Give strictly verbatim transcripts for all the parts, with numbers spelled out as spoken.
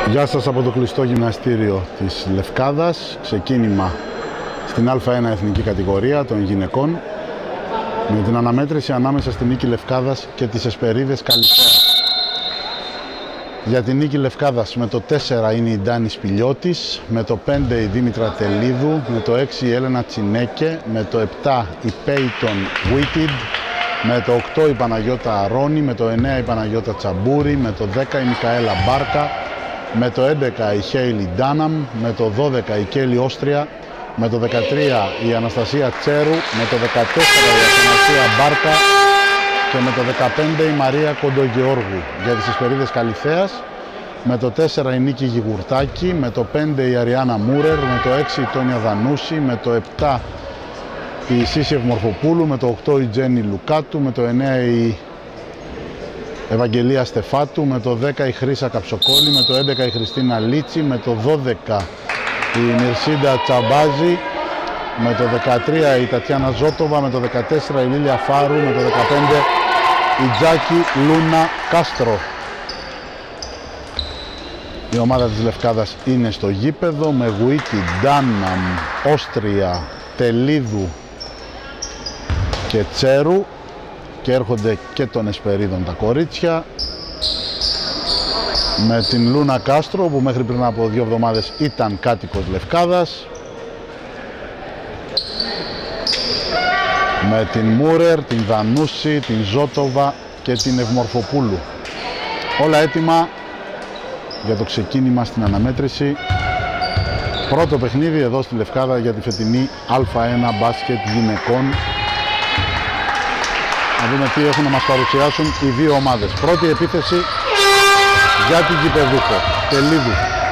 Γεια σας από το κλειστό γυμναστήριο της Λευκάδας. Ξεκίνημα στην Α1 εθνική κατηγορία των γυναικών με την αναμέτρηση ανάμεσα στην Νίκη Λευκάδας και τις Εσπερίδες Καλυθέα. Για την Νίκη Λευκάδας με το τέσσερα είναι η Ντάνη Σπηλιώτης, με το πέντε η Δήμητρα Τελίδου, με το έξι η Έλενα Τσινέκε, με το επτά η Πέιτον Βουίτιντ, με το οκτώ η Παναγιώτα Αρώνη, με το εννέα η Παναγιώτα Τσαμπούρη, με το δέκα η Μικαέλα Μπάρκα, με το έντεκα η Χέιλι Ντάναμ, με το δώδεκα η Κέλι Όστρια, με το δεκατρία η Αναστασία Τσέρου, με το δεκατέσσερα η Αθανασία Μπάρκα και με το δεκαπέντε η Μαρία Κοντογεώργου. Για τις Εσπερίδες Καλυθέας με το τέσσερα η Νίκη Γιγουρτάκη, με το πέντε η Αριάννα Μούρερ, με το έξι η Τόνια Δανούση, με το επτά η Σύση Ευμορφοπούλου, με το οκτώ η Τζέννη Λουκάτου, με το εννέα η Ευαγγελία Στεφάτου, με το δέκα η Χρύσα Καψοκόλη, με το έντεκα η Χριστίνα Λίτσι, με το δώδεκα η Μυρσίντα Τσαμπάζη, με το δεκατρία η Τατιάνα Ζώτοβα, με το δεκατέσσερα η Λίλια Φάρου, με το δεκαπέντε η Τζάκη Λούνα Κάστρο. Η ομάδα της Λευκάδας είναι στο γήπεδο με Γουίτη, Ντάναμ, Όστρια, Τελίδου και Τσέρου και έρχονται και των Εσπερίδων τα κορίτσια με την Λούνα Κάστρο που μέχρι πριν από δύο εβδομάδες ήταν κάτοικος Λευκάδας, με την Μούρερ, την Δανούση, την Ζώτοβα και την Ευμορφοπούλου. Όλα έτοιμα για το ξεκίνημα στην αναμέτρηση. Πρώτο παιχνίδι εδώ στη Λευκάδα για τη φετινή Α1 μπάσκετ γυναικών. Να δούμε τι έχουν να μας παρουσιάσουν οι δύο ομάδες. Πρώτη επίθεση για την γηπεδούχο Τελίδου.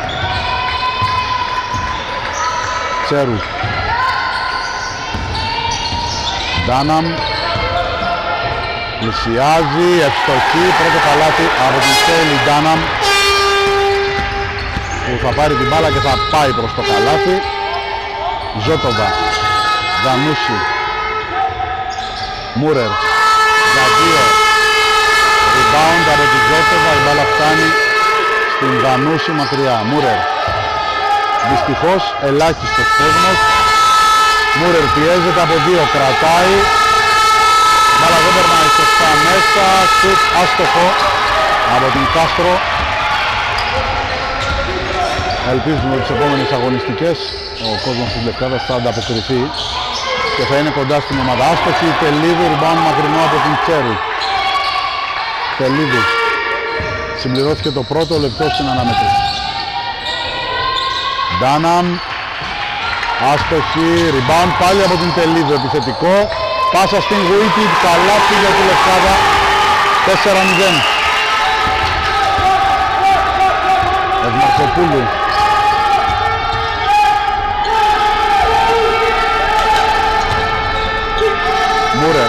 Τσέρου, Ντάναμ, πλησιάζει, ευστοχή, πρώτο καλάθι από την Χέιλι Ντάναμ που θα πάρει την μπάλα και θα πάει προς το καλάθι. Ζώτοβα, Δανούση, Μούρερ, για δύο, rebound από τη Ζώτοβα, η μπάλα φτάνει στην Δανούση μακριά. Μούρερ, δυστυχώς ελάχιστος κόσμος. Μούρερ πιέζεται από δύο, κρατάει, μπάλα δεν περνάει σωστά μέσα, σουτ άστοχο από την Κάστρο. Ελπίζουμε ότι τις επόμενες αγωνιστικές ο κόσμος της Λευκάδας θα ανταποκριθεί και θα είναι κοντά στην ομάδα. Άστοχη Τελίδου, rebound μακρινό από την Τσέρου. Τελίδου συμπληρώθηκε το πρώτο λεπτό στην αναμέτρηση. Ντάναμ, άστοχη, rebound πάλι από την Τελίδου, επιθετικό. Πάσα στην Γουίτη, καλάθι για τη Λευκάδα, τέσσερα μηδέν. Ευμαρκοπούλου, Μούρερ,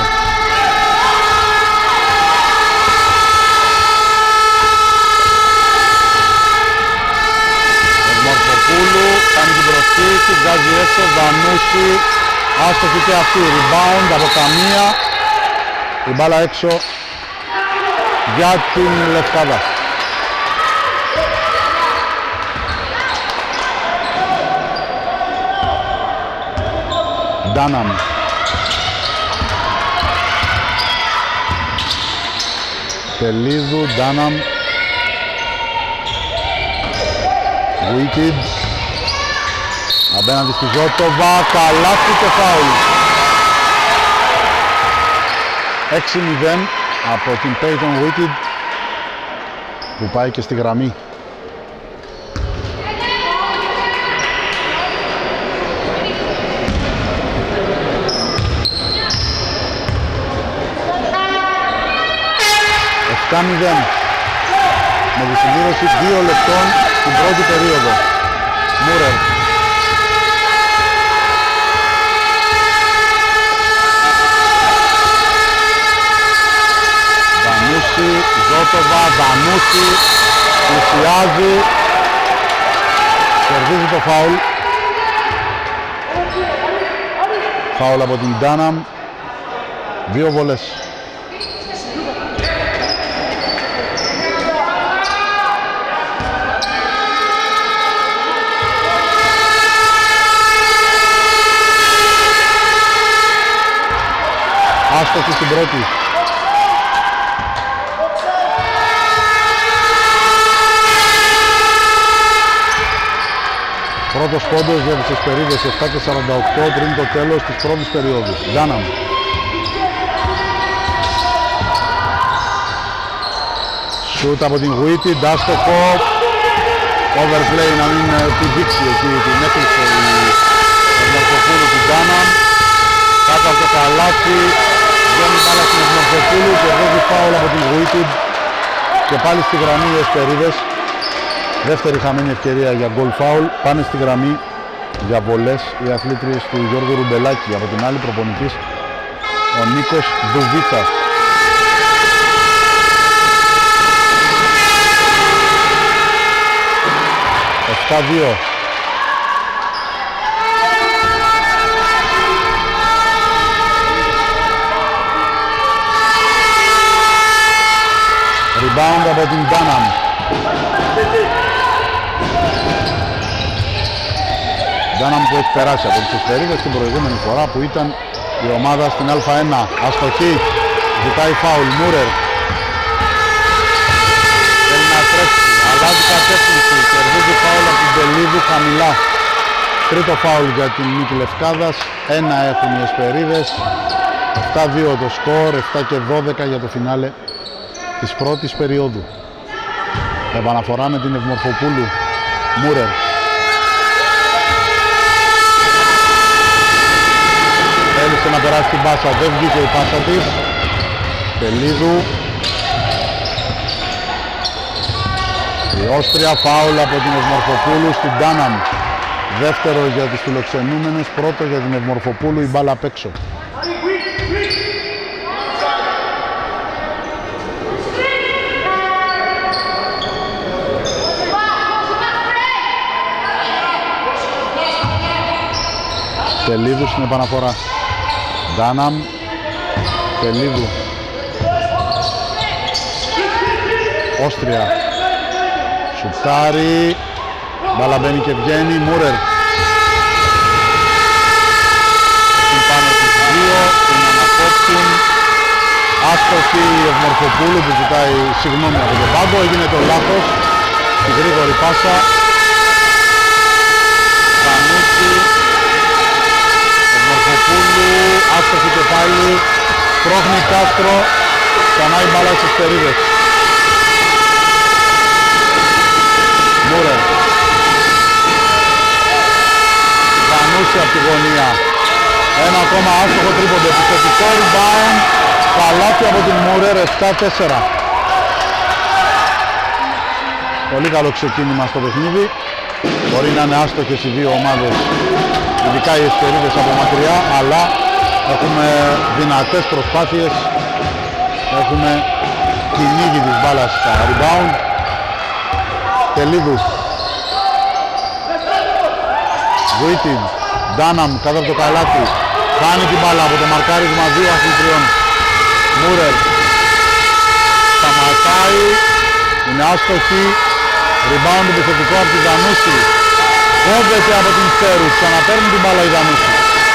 Ευμαρκοπούλου κάνει την προσθήκη, βγάζει έξω, Δανούση, άστοχη και αυτή, rebound από καμία, η μπάλα έξω για την Λευκάδα. Ντάναμ, Τελίδου, Ντάναμ, Βουίτιντ, απέναντι στη Ζώτοβα, καλάθι και φάουλ. έξι μηδέν από την Peyton Βουίτιντ που πάει και στη γραμμή. επτά μηδέν με τη συμπλήρωση δύο λεπτών στην πρώτη περίοδο. Μούρερ, Δανούση, Ζώτοβα, Δανούση, πλησιάζει, κερδίζει το φάουλ. Φάουλ από την Ντάναμ, δύο βολές. άστοχη στην πρώτη. Πρώτος πόντος για τις Εσπερίδες, επτά και σαράντα οκτώ πριν το τέλος της πρώτης περίοδου. Ντάναμ. Σούτ από την Γουίτη, άστοχο. Overplay να μην τη δείξει εκεί, την έκλεισε η Ευμορφοπούλου του Ντάναμ. Κάτω από το καλάθι, βγαίνει μπάλα στην Ευμορφοπούλου και δώσει φάουλ από την Γουίτη. Και πάλι στη γραμμή οι Εσπερίδες. Δεύτερη χαμένη ευκαιρία για γκολ φάουλ. Πάνε στη γραμμή για βολές οι αθλήτριες του Γιώργου Ρουμπελάκη. Από την άλλη προπονητής ο Νίκος Δουβίτσας. επτά δύο. Rebound από την Ντάναμ. Ντάναμ που έχει περάσει από τις Εσπερίδες την προηγούμενη φορά που ήταν η ομάδα στην Α1. Αστοχή, ζητάει φάουλ. Μούρερ θέλει να τρέξει, αλλάζει κατεύθυνση, κερδίζει φάουλ από την Τελίδου χαμηλά. Τρίτο φάουλ για την νίκη Λευκάδας. Ένα έχουν οι Εσπερίδες. επτά δύο το σκορ, επτά και δώδεκα για το φινάλε της πρώτης περίοδου. Επαναφορά με την Ευμορφοπούλου. Μούρερ. Θέλησε να περάσει την πάσα, δεν βγήκε η πάσα της. Τελίδου. Η Όστρια, φάουλ από την Ευμορφοπούλου στην Ντάναμ. Δεύτερο για τις φιλοξενούμενες, πρώτο για την Ευμορφοπούλου, η μπάλα απ' έξω. Τελίδου στην επαναφορά. Ντάναμ. Τελίδου. Όστρια. Σουτάρι. Μπάλα μπαίνει και βγαίνει. Μούρερ. Στην πάνω τους δύο. Την ανακόψουν. Άστοχη η Ευμορφοπούλου που ζητάει συγγνώμη από τον πάγκο. Έγινε το λάθος. Τη γρήγορη πάσα. Πανούτσι. Ευμορφοπούλου. Άστοχη και πάλι. Πρόχνει Κάστρο. Ξανά η μπάλα στις Εσπερίδες. Μούρερ. Βανούση από τη γωνία. Ένα ακόμα άστοχο τρίποντο. Επιθετικό rebound. Καλάθι από την Μούρερ. επτά τέσσερα. Πολύ καλό ξεκίνημα στο παιχνίδι. Μπορεί να είναι άστοχες οι δύο ομάδες, ειδικά οι Εσπερίδες από μακριά, αλλά έχουμε δυνατές προσπάθειες. Έχουμε κυνήγι της μπάλας στα rebound. Τελίδου. Γουίτιν. Ντάναμ κάτω από το καλάθι. Χάνει την μπάλα από το μαρκάρισμα δύο αθλητριών. Μούρερ. Σταματάει. Είναι άστοχη. Rebound επιθετικό από τη Δανούση. Κόβεται από την Στέρου. Ξαναπαίρνει την μπάλα η Δανούση.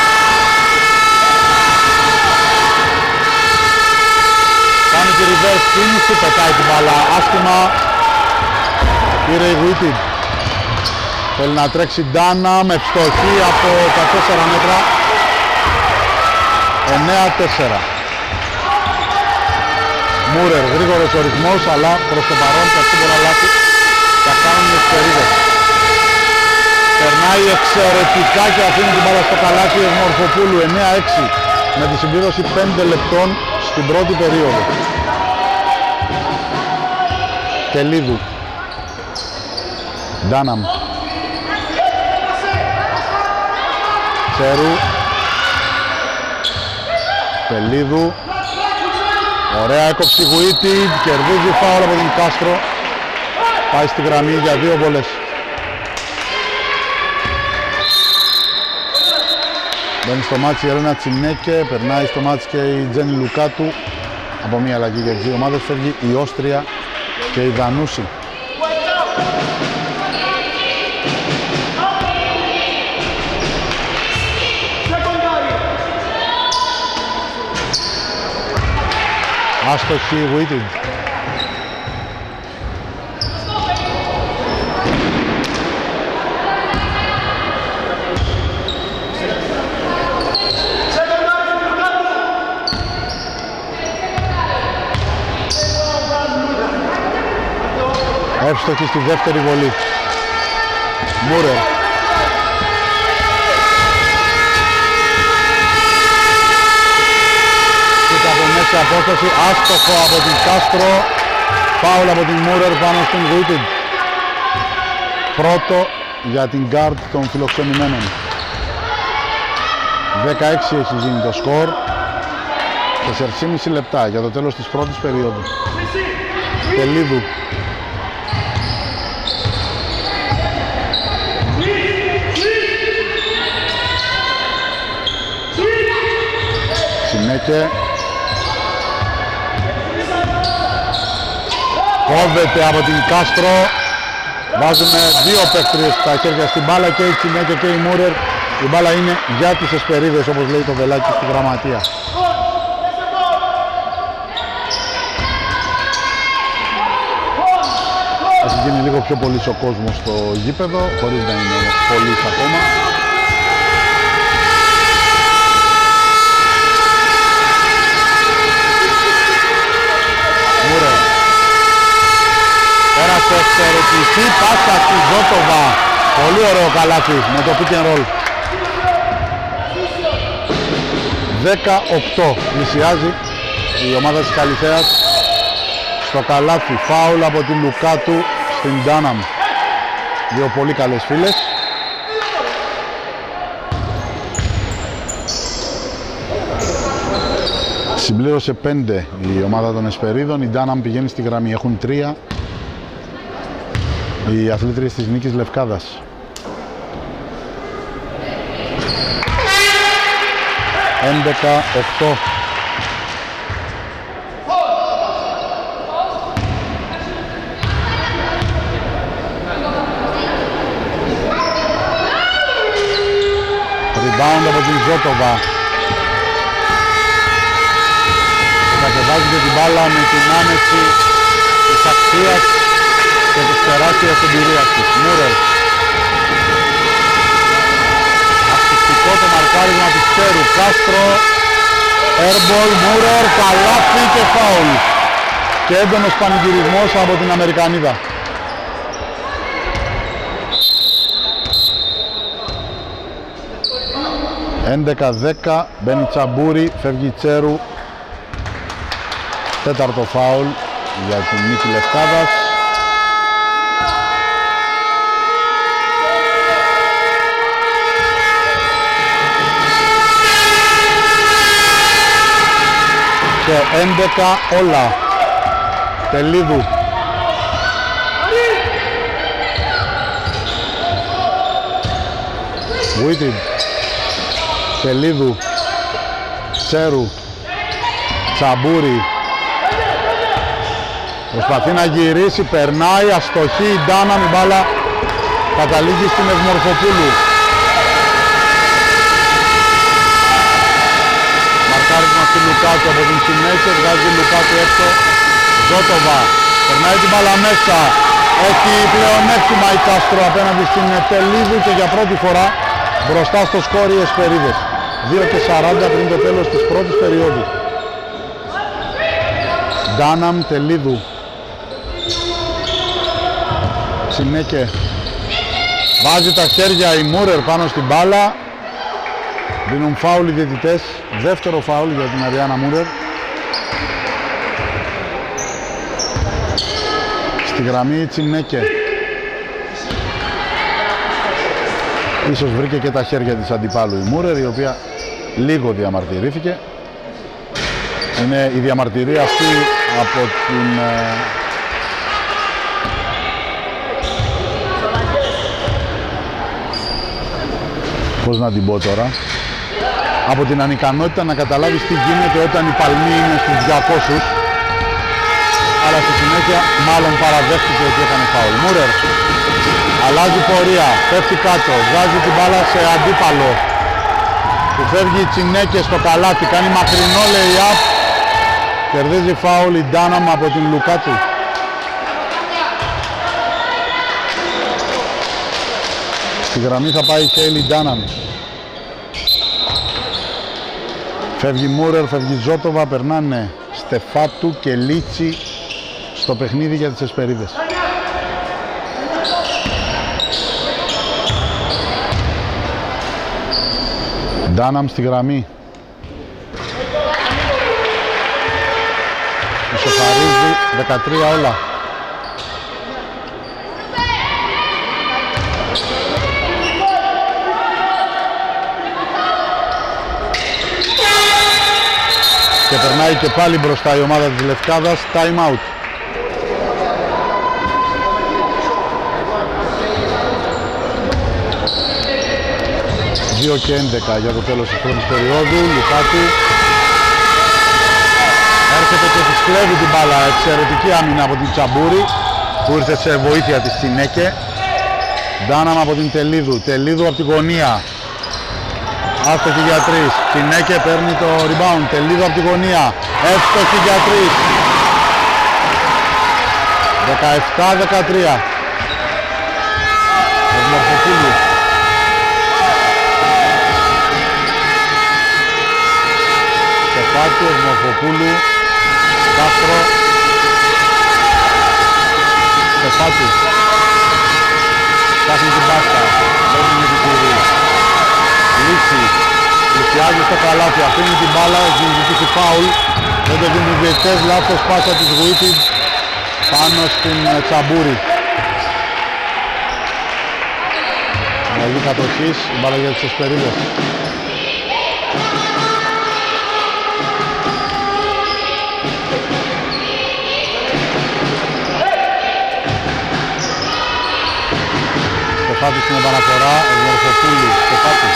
Κάνει τη reverse κίνηση. Πετάει την μπάλα άσχημα. Πήρε η Γουίτιν. Θέλει να τρέξει Ντάνα με ευστοχή από τα τέσσερα μέτρα. εννέα τέσσερα. Μούρερ, γρήγορος ο ρυθμός, αλλά προς το παρόν τα σίγουρα λάθη θα κάνουν οι Εσπερίδες. Περνάει εξαιρετικά και αφήνει την μπάλα στο καλάθι η Ευμορφοπούλου. εννέα έξι με τη συμπλήρωση πέντε λεπτών στην πρώτη περίοδο. Τελίδου. Ντάναμ. Τσέρου. Τελίδου. Ωραία έκοψη Γουίτη. Κερδίζει φάουλ από την Κάστρο. Πάει στη γραμμή για δύο βολές. Μπαίνει στο μάτσι η Ελένα Τσινέκε. Περνάει στο μάτσι και η Τζένι Λουκάτου. Από μία αλλαγή για τις δύο ομάδες φεύγει η Όστρια και η Δανούση. Άστοχη Witted. Εύστοχη στη δεύτερη βολή. Μούρερ. Κοίτα από μέση απόσταση, άστοχο από την Κάστρο. Φάουλ από την Μούρερ πάνω στην Witted. Πρώτο για την guard των φιλοξενημένων. δεκαέξι έχει γίνει το σκορ. τέσσερα και μισό λεπτά για το τέλος της πρώτης περίοδου. Τελίδου. Συνέχεια. Κόβεται από την Κάστρο. Βάζουμε δύο παίκτριες στα χέρια στην μπάλα, και η Συνέχεια και η Μούρερ. Η μπάλα είναι για τις Εσπερίδες, όπως λέει το βελάκι στη γραμματεία. Έχει γίνει λίγο πιο πολύς ο κόσμος στο γήπεδο, χωρίς να είναι όμως πολύς ακόμα. Μούρερ. Πέρασε εξαιρετική πάσα στη Ζότοβα. Πολύ ωραίο καλάθι με το pick and roll. δέκα οκτώ πλησιάζει η ομάδα της Καλυθέας στο καλάθι. Φάουλ από την Λουκάτου στην Ντάναμ. Δύο πολύ καλές φίλες. Συμπλήρωσε πέντε η ομάδα των Εσπερίδων. Η Ντάναμ πηγαίνει στη γραμμή. Έχουν τρία οι αθλήτριες της Νίκης Λευκάδας. έντεκα οκτώ. Rebound από την Ζότοβα. Κατεβάζει και την μπάλα με την άνεση της αξίας και της τεράστιας εμπειρίας της. Μούρερ. Αστυστικό το μαρκάρισμα της Τσέρου. Κάστρο. Airball. Μούρερ. Καλάθι και φάουλ. Και έντονος πανηγυρισμός από την Αμερικανίδα. έντεκα δέκα. Μπαίνει Τσαμπούρη. Φεύγει Τσέρου. Τέταρτο φάουλ για την Νίκη Λευκάδας. Και έντεκα όλα. Τελίδου. Witted. Τελίδου. Τσέρου. Τσαμπούρη. Προσπαθεί να γυρίσει, περνάει, αστοχή, η Ντάναμ, η μπάλα καταλήγει στην Ευμορφοπούλου. Μαρκάρισμα στη Λουκάτου από την Συνέχεια, βγάζει Λουκάτου έξω. Ζότοβα, περνάει την μπάλα μέσα. Έχει πλεονέκτημα η Κάστρο απέναντι στην Τελίδου και για πρώτη φορά μπροστά στο σκόρ οι Εσπερίδες. δύο και σαράντα πριν το τέλος της πρώτης περίοδου. Ντάναμ, Τελίδου. Συνέχεια. Βάζει τα χέρια η Μούρερ πάνω στην μπάλα. Δίνουν φάουλ οι διαιτητές. Δεύτερο φάουλ για την Αριάννα Μούρερ. Στη γραμμή η Τσινέκε. Ίσως βρήκε και τα χέρια της αντιπάλου η Μούρερ, η οποία λίγο διαμαρτυρήθηκε. Είναι η διαμαρτυρία αυτή από την πώς να την πω τώρα, από την ανικανότητα να καταλάβεις τι γίνεται όταν η παλμή είναι στους διακόσιους, αλλά στη συνέχεια μάλλον παραδέχτηκε ότι έκανε φάουλ. Μούρερ αλλάζει πορεία, πέφτει κάτω, βγάζει την μπάλα σε αντίπαλο, του φεύγει η Τσινέκε στο καλάθι, κάνει μακρινό lay-up Κερδίζει φάουλ η Ντάναμ από την Λουκάτου. Στη γραμμή θα πάει η Χέιλι Ντάναμ. Φεύγει Μούρερ, φεύγει Ζότοβα, περνάνε Στεφάτου και Λίτσι στο παιχνίδι για τις Εσπερίδες. Ντάναμ στη γραμμή. Ισοφαρίζει δεκατρία όλα. Και περνάει και πάλι μπροστά η ομάδα της Λευκάδας. Time out. δύο και έντεκα για το τέλος της πρώτης περίοδου. Λουκάτου έρχεται και της κλέβει την μπάλα. Εξαιρετική άμυνα από την Τσαμπούρη που ήρθε σε βοήθεια της Τσινέκε. Ντάναμ από την Τελίδου. Τελίδου από την γωνία. Άστοχη για τρεις. Τσινέκε παίρνει το rebound. Τελίδου από την γωνία. Εύστοχη για τρεις. δεκαεπτά δεκατρία. Ευμορφοπούλου. Στεφάτου, Ευμορφοπούλου. Κάστρο. Στεφάτου. Φτάχνει την μπάστα. Παίρνει με την κουρή. Λίτσι. Πλησιάζει στο καλάθι. Αφήνει την μπάλα. Έχει ζητήσει φάουλ. Δεν το δίνουν οι διαιτητές. Λάθος πάσα της Γουίτη πάνω στην Τσαμπούρη. Αλλαγή κατοχής. Η μπάλα για τις Εσπερίδες. Στεφάτου στην επαναφορά, Ευμορφοπούλου, Στεφάτου.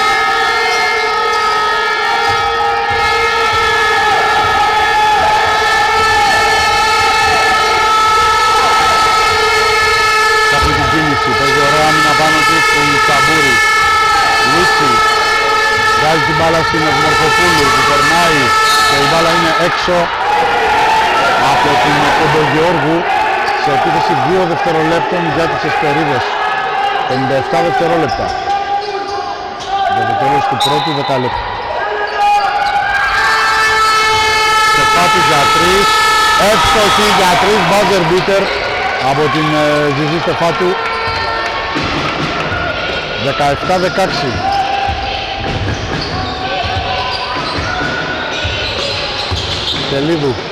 Ψάχνει την κίνηση, παίζει ωραία άμυνα πάνω του στον Τσαμπούρη. Λίτσι, βγάζει την μπάλα στην Ευμορφοπούλου, που περνάει και η μπάλα είναι έξω από την Κοντογεώργου σε επίθεση δύο δευτερολέπτων για τις Εσπερίδες. πενήντα επτά δευτερόλεπτα για το τέλος του πρώτου δεκαλέπτου. Στεφάτου για τρεις, εύστοχη για τρεις, buzzer beater από την Ζιζή Στεφάτου. δεκαεπτά δεκαέξι. Τελίδου.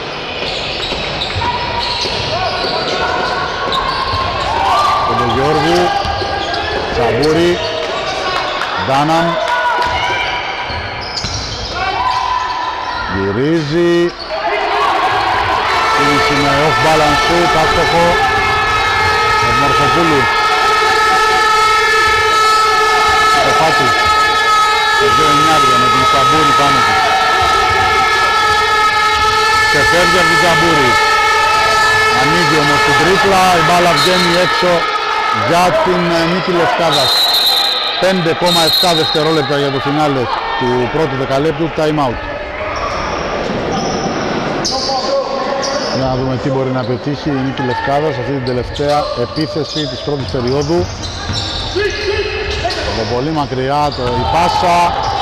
Κοντογεώργου. Τσαμπούρη, Ντάναμ, γυρίζει, κίνηση με off balance shoot, άστοχο, Ευμορφοπούλου, Στεφάτου, το δύο εννιά με την Τσαμπούρη πάνω του. Ξεφεύγει από την Τσαμπούρη, ανοίγει όμως την τρίπλα, η μπάλα βγαίνει έξω για την νίκη Λευκάδας. πέντε κόμμα επτά δευτερόλεπτα για το φινάλε του πρώτου δεκαλέπτου. Time out. Για να δούμε τι μπορεί να πετύχει η νίκη Λευκάδας αυτή την τελευταία επίθεση της πρώτης περίοδου. Από πολύ μακριά το η πάσα.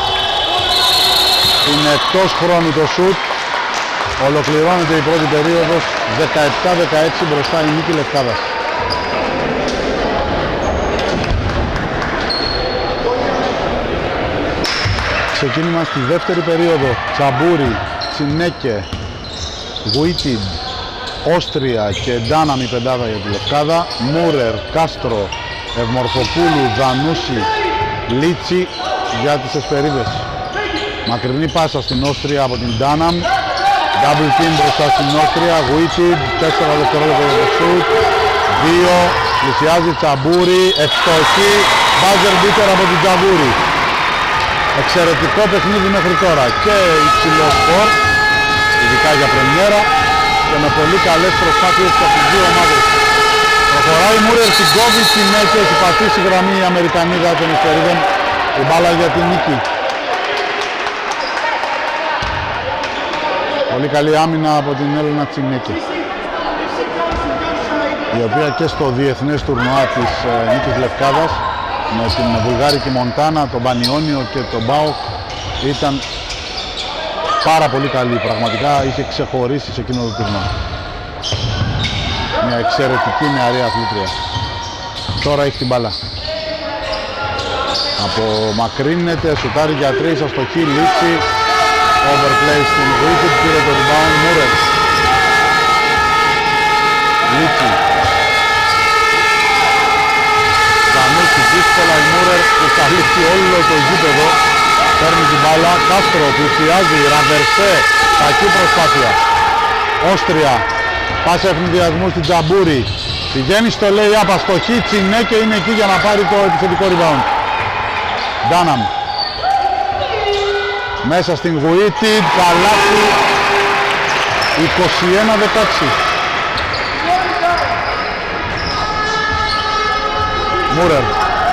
Είναι εκτός χρόνου το σουτ. Ολοκληρώνεται η πρώτη περίοδος. δεκαεπτά δεκαέξι μπροστά η νίκη Λευκάδας. Ξεκίνημα στη δεύτερη περίοδο. Τσαμπούρη, Τσινέκε, Γουίτιντ, Όστρια και Ντάναμ η πεντάδα για τη Λευκάδα. Μούρερ, Κάστρο, Ευμορφοπούλου, Δανούση, Λίτσι για τις Εσπερίδες. Μακρινή πάσα στην Όστρια από την Ντάναμ. Double team μπροστά στην Όστρια. Γουίτιντ, τέσσερα δευτερόλεπτα για το σουτ. δύο, πλησιάζει Τσαμπούρη, ευστοχή, buzzer beater από την Τσαμπούρη. Εξαιρετικό παιχνίδι μέχρι τώρα και υψηλό σκορ, ειδικά για πρεμιέρα και με πολύ καλές προσπάθειες από τις δύο ομάδες. Προχωράει Μούρερ, την κόβει, την έχει, έχει πατήσει γραμμή η Αμερικανίδα των Εσπερίδων, η μπάλα για την νίκη. Πολύ καλή άμυνα από την Έλενα Τσινέκη, η οποία και στο διεθνές τουρνουά της ε, Νίκης Λευκάδας με την Βουλγάρικη Μοντάνα, τον Πανιόνιο και τον Μπάουκ ήταν πάρα πολύ καλή. Πραγματικά είχε ξεχωρίσει σε εκείνο το τουρνουά. Μια εξαιρετική νεαρή αθλήτρια. Τώρα έχει την μπάλα. Απομακρύνεται, σουτάρει για τρεις, αστοχή, λήξη. Overplay στην Wicked, πήρε το rebound Μούρερ. Λήξη. Δανούση, δύσκολα η Μούρερ που θα λήξει όλο το γήπεδο. Παίρνει την μπάλα, Κάστρο πλησιάζει, Ραβερσέ, κακή προσπάθεια. Όστρια, πάσα ευνηδιασμού στην Τζαμπούρη. Πηγαίνει στο lay-up, αστοχή, Τσινέκε είναι εκεί για να πάρει το επιθετικό rebound. Ντάναμ. Μέσα στην Γουίτη, καλάθι, είκοσι ένα δεκαέξι. Μούρερ.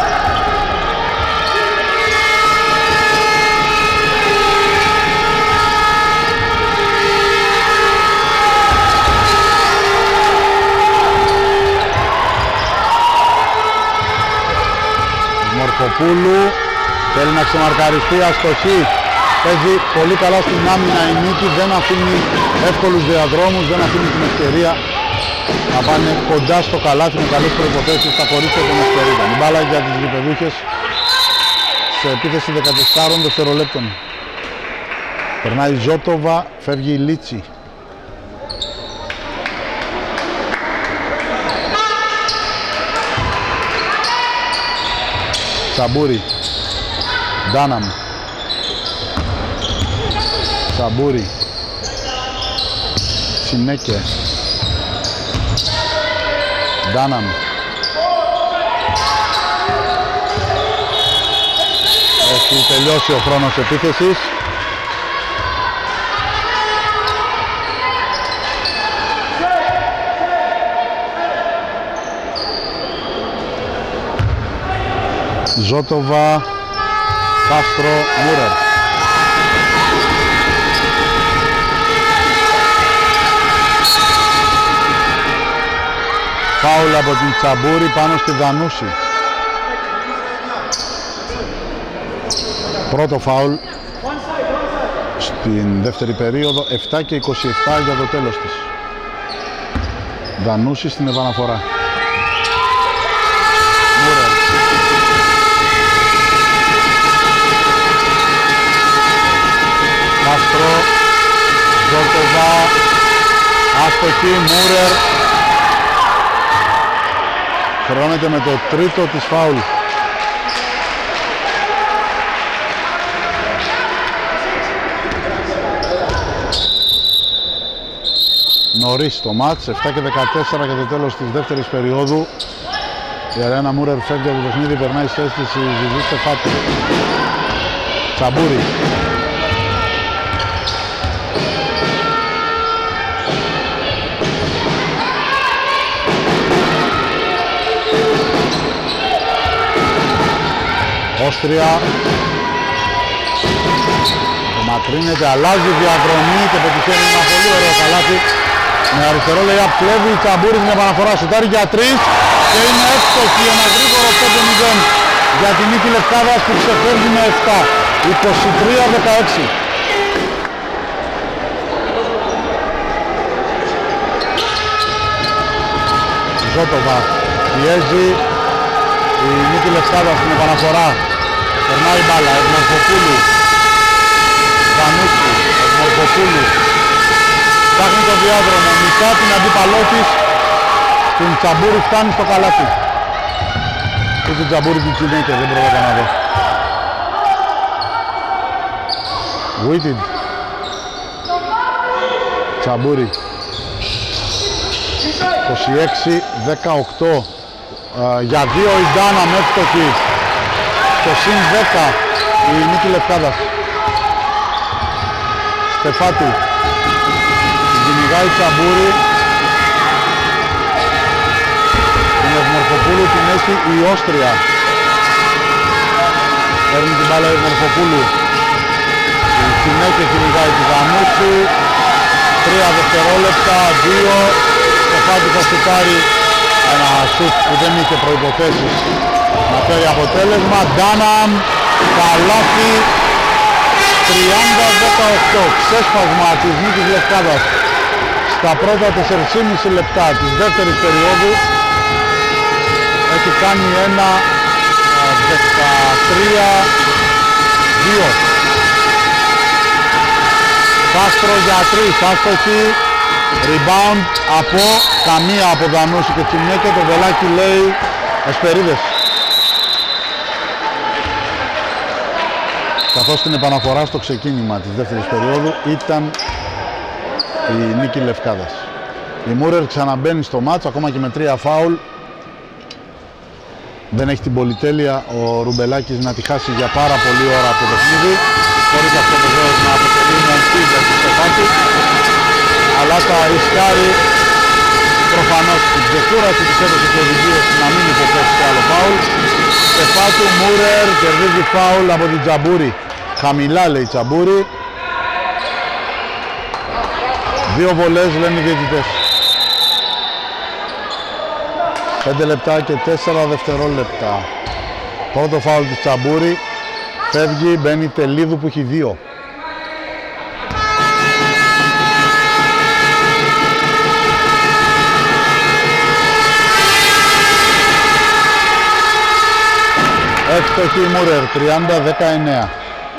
Μορφοπούλου θέλει να ξεμαρκαριστεί, αστοχή. Παίζει πολύ καλά στην άμυνα η Νίκη, δεν αφήνει εύκολους διαδρόμους, δεν αφήνει την ευκαιρία να πάνε κοντά στο καλάθι με καλές προϋποθέσεις στα κορίτσια των ευκαιρίδων. Η μπάλα για τις γηπεδούχες σε επίθεση δεκατεσσάρων δευτερολέπτων. Περνάει η Ζώτοβα, φεύγει η Λίτσι. Τσαμπούρη, Ντάναμ, Τσαμπούρη, Τσινέκε, Ντάναμ, έχει τελειώσει ο χρόνος επίθεσης. Ζώτοβα, Κάστρο, Μούρερ. Φάουλ από την Τσαμπούρη πάνω στη Δανούση. Πρώτο φάουλ στην δεύτερη περίοδο, επτά και είκοσι επτά για το τέλος της. Δανούση στην επαναφορά. Μούρερ. Κάστρο, Ζώτοβα, άστοχη, Μούρερ. Χρεώνεται με το τρίτο της φάουλ. Νωρίς το μάτς, επτά και δεκατέσσερα για το τέλος της δεύτερης περίοδου. Η Αρένα Μούρερ φεύγει από το παιχνίδι, περνάει στη θέση της η Ζιζή Στεφάτη. Τσαμπούρη. Όστρια. Το μακρύνεται, αλλάζει διαδρομή και πετυχαίνει ένα πολύ ωραίο καλάθι. Με αριστερό λέει απκλέβει η Τσαμπούρη την επαναφορά, σουτάρει για τρεις και είναι εύστοχη, ένα γρήγορο πέντε μηδέν για την Νίκη Λευκάδας που ξεφεύγει με επτά, είκοσι τρία δεκαέξι. Ζώτοβα πιέζει η Νίκη Λευκάδας στην επαναφορά. Περνάει μπάλα, Ευμορφοπούλου, Δανούση, Ευμορφοπούλου. Φτάχνει το διάδρομο, μισά την αντίπαλό της. Την Τσαμπούρη φτάνει στο καλάθι. Ή την Τσαμπούρη την Τσινέκε, δεν πρόβατα να δω. Βουίτιν. Τσαμπούρη. είκοσι έξι δεκαοκτώ. Uh, για δύο η Ντάνα με εύστοχη. Στο συν δέκα η Νίκη Λευκάδας. Στεφάτη. Την κυνηγάει Τσαμπούρη. Την Ευμορφοπούλου την έχει η Όστρια. Παίρνει την μπάλα η Ευμορφοπούλου. Η Τσινέκε κυνηγάει τη Δανούση. τρία δευτερόλεπτα, δύο. Το Φάτι θα σουτάρει ένα σουτ που δεν είχε προϋποθέσεις να φέρει αποτέλεσμα. Ντάναμ, καλάθι, τριάντα δεκαοκτώ. Ξέσπασμα της νίκης Λευκάδας στα πρώτα τέσσερα και μισό λεπτά της δεύτερης περίοδου. Έχει κάνει ένα δεκατρία δύο. Κάστρο για τρεις, άστοχη. Rebound από καμία από Δανούση και Τσιμιέκε. Το βελάκι λέει Εσπερίδες. Καθώς την επαναφορά στο ξεκίνημα της δεύτερης περίοδου ήταν η νίκη Λευκάδας. Η Μούρερ ξαναμπαίνει στο μάτς ακόμα και με τρία φάουλ. Δεν έχει την πολυτέλεια ο Ρουμπελάκης να τη χάσει για πάρα πολλή ώρα από το παιχνίδι, χωρίς αυτό βεβαίως να αποτελεί μορφή για τη Στεφάτη, αλλά θα ρισκάρει προφανώς την ξεκούραση της έδωσε και οδηγίες να μην υποπέσει σε άλλο φάουλ. Στεφάτου, Μούρερ, κερδίζει φάουλ από την Τζαμπούρη. Χαμηλά λέει Τζαμπούρη. Δύο βολές λένε οι διαιτητές. πέντε λεπτά και τέσσερα δευτερόλεπτα. Πρώτο φάουλ του Τσαμπούρη. Φεύγει, μπαίνει Τελίδου που έχει δύο. Εύστοχη η Μούρερ, τριάντα δεκαεννέα.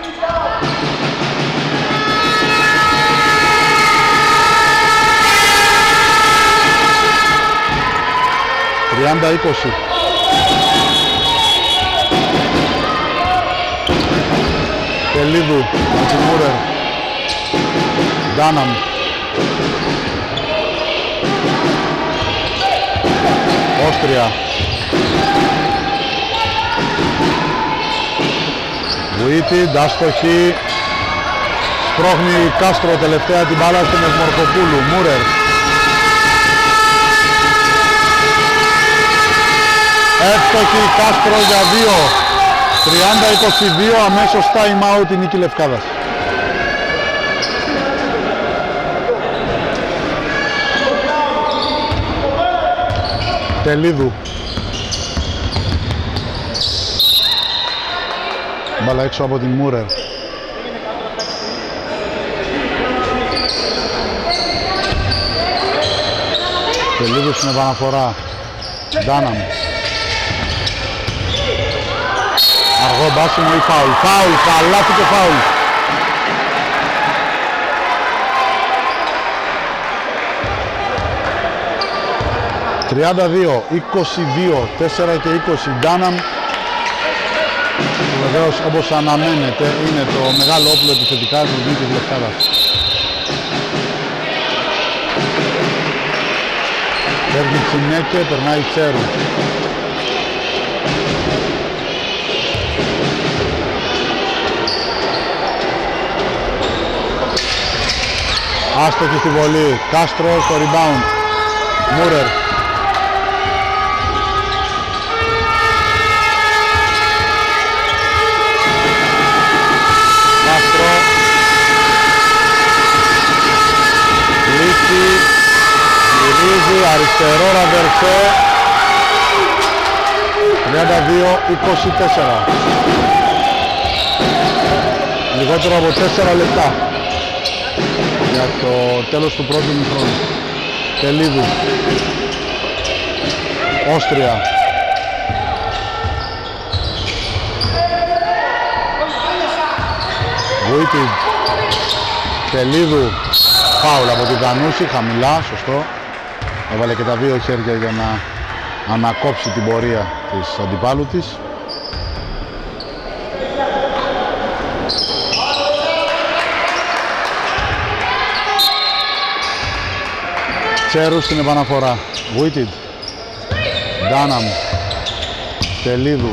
τριάντα είκοσι. Τελίδου με τη Μούρερ. Ντάναμ. Όστρια. Βουίτη, άστοχη. Σπρώχνει Κάστρο τελευταία την μπάλα στην Ευμορφοπούλου. Μούρερ. Εύστοχη Κάστρο για δύο. τριάντα είκοσι δύο, αμέσως time out η νίκη Λευκάδας. Τελίδου. Μπάλα έξω από την Μούρερ. Τελίδου στην επαναφορά. Ντάναμ. Αργό μπάσιμο ή φάουλ. Φάουλ, καλάθι και φάουλ. τριάντα δύο, είκοσι δύο, τέσσερα και είκοσι. Ντάναμ. Βεβαίως όπως αναμένεται είναι το μεγάλο όπλο επιθετικά του νίκης Λευκάδας. Φεύγει Τσινέκε, περνάει Τσέρου. Άστοχη στη βολή. Κάστρο στο rebound. Μούρερ. Κάστρο. Λύση. Γυρίζει. Αριστερό ραβερσέ. τριάντα δύο είκοσι τέσσερα. Λιγότερο από τέσσερα λεπτά για το τέλος του πρώτου μηχρόνου. Τελίδου. Όστρια. Βουίτη. Τελίδου. Φάουλ από την Δανούση, χαμηλά, σωστό. Έβαλε και τα δύο χέρια για να ανακόψει την πορεία της αντιπάλου της. Τσέρου στην επαναφορά. Βουίτιντ. Ντάναμ. Τελίδου.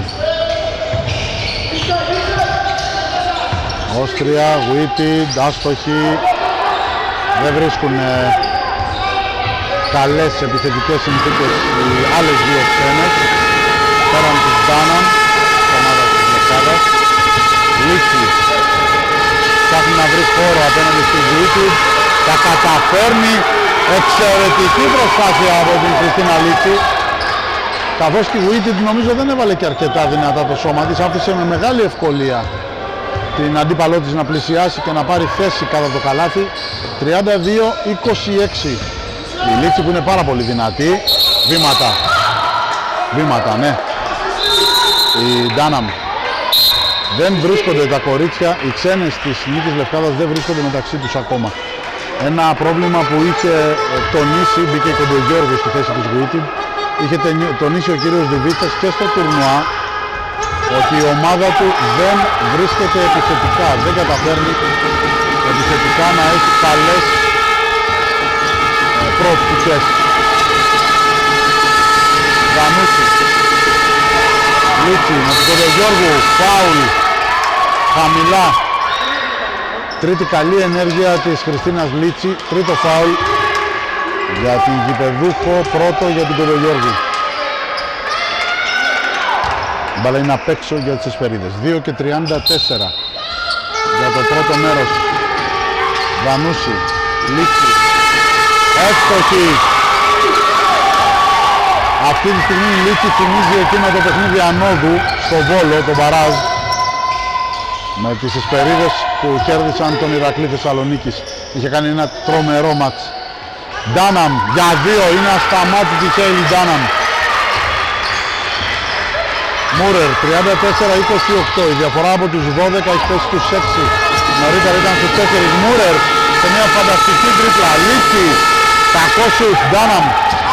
Όστρια, Βουίτιντ, άστοχοι. Δεν βρίσκουν ε, καλές επιθετικές συνθήκες οι άλλες δύο ξένες. Πέραν της Ντάναμ, της ομάδας της Λευκάδας. Λύση. Ψάχνει να βρει χώρο απέναντι στη Βουίτιντ. Τα καταφέρνει. Εξαιρετική προσπάθεια από την Χριστίνα Λίτση. Καθώς και η Witted νομίζω δεν έβαλε και αρκετά δυνατά το σώμα της. Άφησε με μεγάλη ευκολία την αντίπαλό της να πλησιάσει και να πάρει θέση κατά το καλάθι. τριάντα δύο είκοσι έξι. Η Λίτση που είναι πάρα πολύ δυνατή. Βήματα. Βήματα, ναι. Η Ντάναμ. Δεν βρίσκονται τα κορίτσια, οι ξένες της Νίκης Λευκάδας δεν βρίσκονται μεταξύ τους ακόμα. Ένα πρόβλημα που είχε τονίσει, μπήκε και ο Γιώργος στη θέση της Witted, είχε τονίσει ο κύριος Διβίτσας και στο τουρνουά ότι η ομάδα του δεν βρίσκεται επιθετικά, δεν καταφέρνει επιθετικά να έχει καλές προοπτικές. Γανούση. Λίτση με τον Κοντογιώργου, φάουλ, χαμηλά. Τρίτη καλή ενέργεια της Χριστίνας Λίτση, τρίτο φάουλ για την γηπεδούχο, πρώτο για την Κοντογιώργου. Η μπάλα είναι απ' έξω για τις Εσπερίδες. δύο και τριάντα τέσσερα για το πρώτο μέρος. Βανούση, Λίτση, εύστοχη. Αυτή τη στιγμή η Λίτση θυμίζει εκείνο το παιχνίδι ανόδου στο Βόλο, το μπαράζ, με τις Εσπερίδες που κέρδισαν τον Ηρακλή Θεσσαλονίκης. Είχε κάνει ένα τρομερό μάτς. Ντάναμ για δύο, είναι ασταμάτητη και η Ντάναμ. Μούρερ τριάντα τέσσερα είκοσι οκτώ, η διαφορά από τους δώδεκα έχει πέσει στους έξι. Νωρίτερα ήταν στους τέσσερα. Μούρερ σε μια φανταστική τρίπλα. Λίτση, κακό σουτ, Ντάναμ.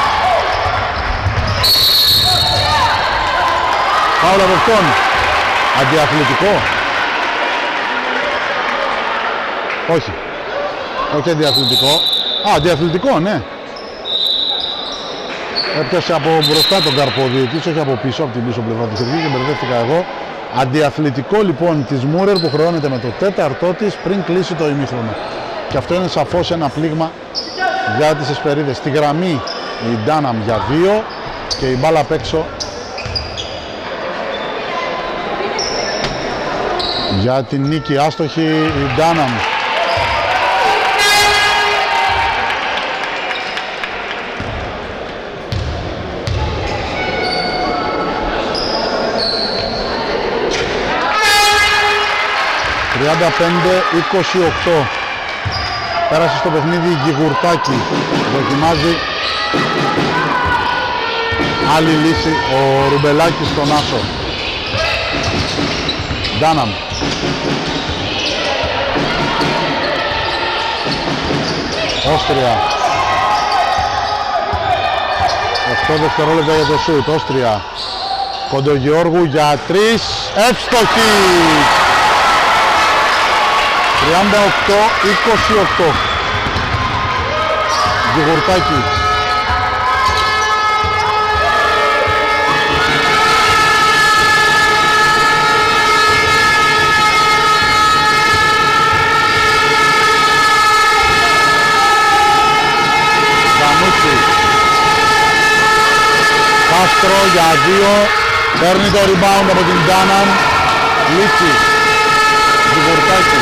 Φάουλ από αυτόν. Αντιαθλητικό. Όχι. Όχι αντιαθλητικό. Α, αντιαθλητικό, ναι. Έπιασε από μπροστά τον καρποδιετής, όχι από πίσω, από την πίσω πλευρά του χεριού και μπερδεύτηκα εγώ. Αντιαθλητικό λοιπόν της Μούρερ που χρεώνεται με το τέταρτό της πριν κλείσει το ημίχρονο. Και αυτό είναι σαφώς ένα πλήγμα για τις Εσπερίδες. Στη γραμμή η Ντάναμ για δύο και η μπάλα απ' έξω για την νίκη. Άστοχη η Ντάναμ. τριάντα πέντε είκοσι οκτώ. Πέρασε στο παιχνίδι η Γιγουρτάκη. Δοκιμάζει άλλη λύση ο Ρουμπελάκης στον άσο. Ντάναμ. Όστρια. οκτώ δευτερόλεπτα για το σούτ. Όστρια. Κοντογιώργου για τρεις. Εύστοχη. τριάντα οκτώ είκοσι οκτώ. Γιγουρτάκη. Ζανούτσι. Κάστρο για δύο. Παίρνει το rebound από την Ντάναμ. Λίτση. Γιγουρτάκη.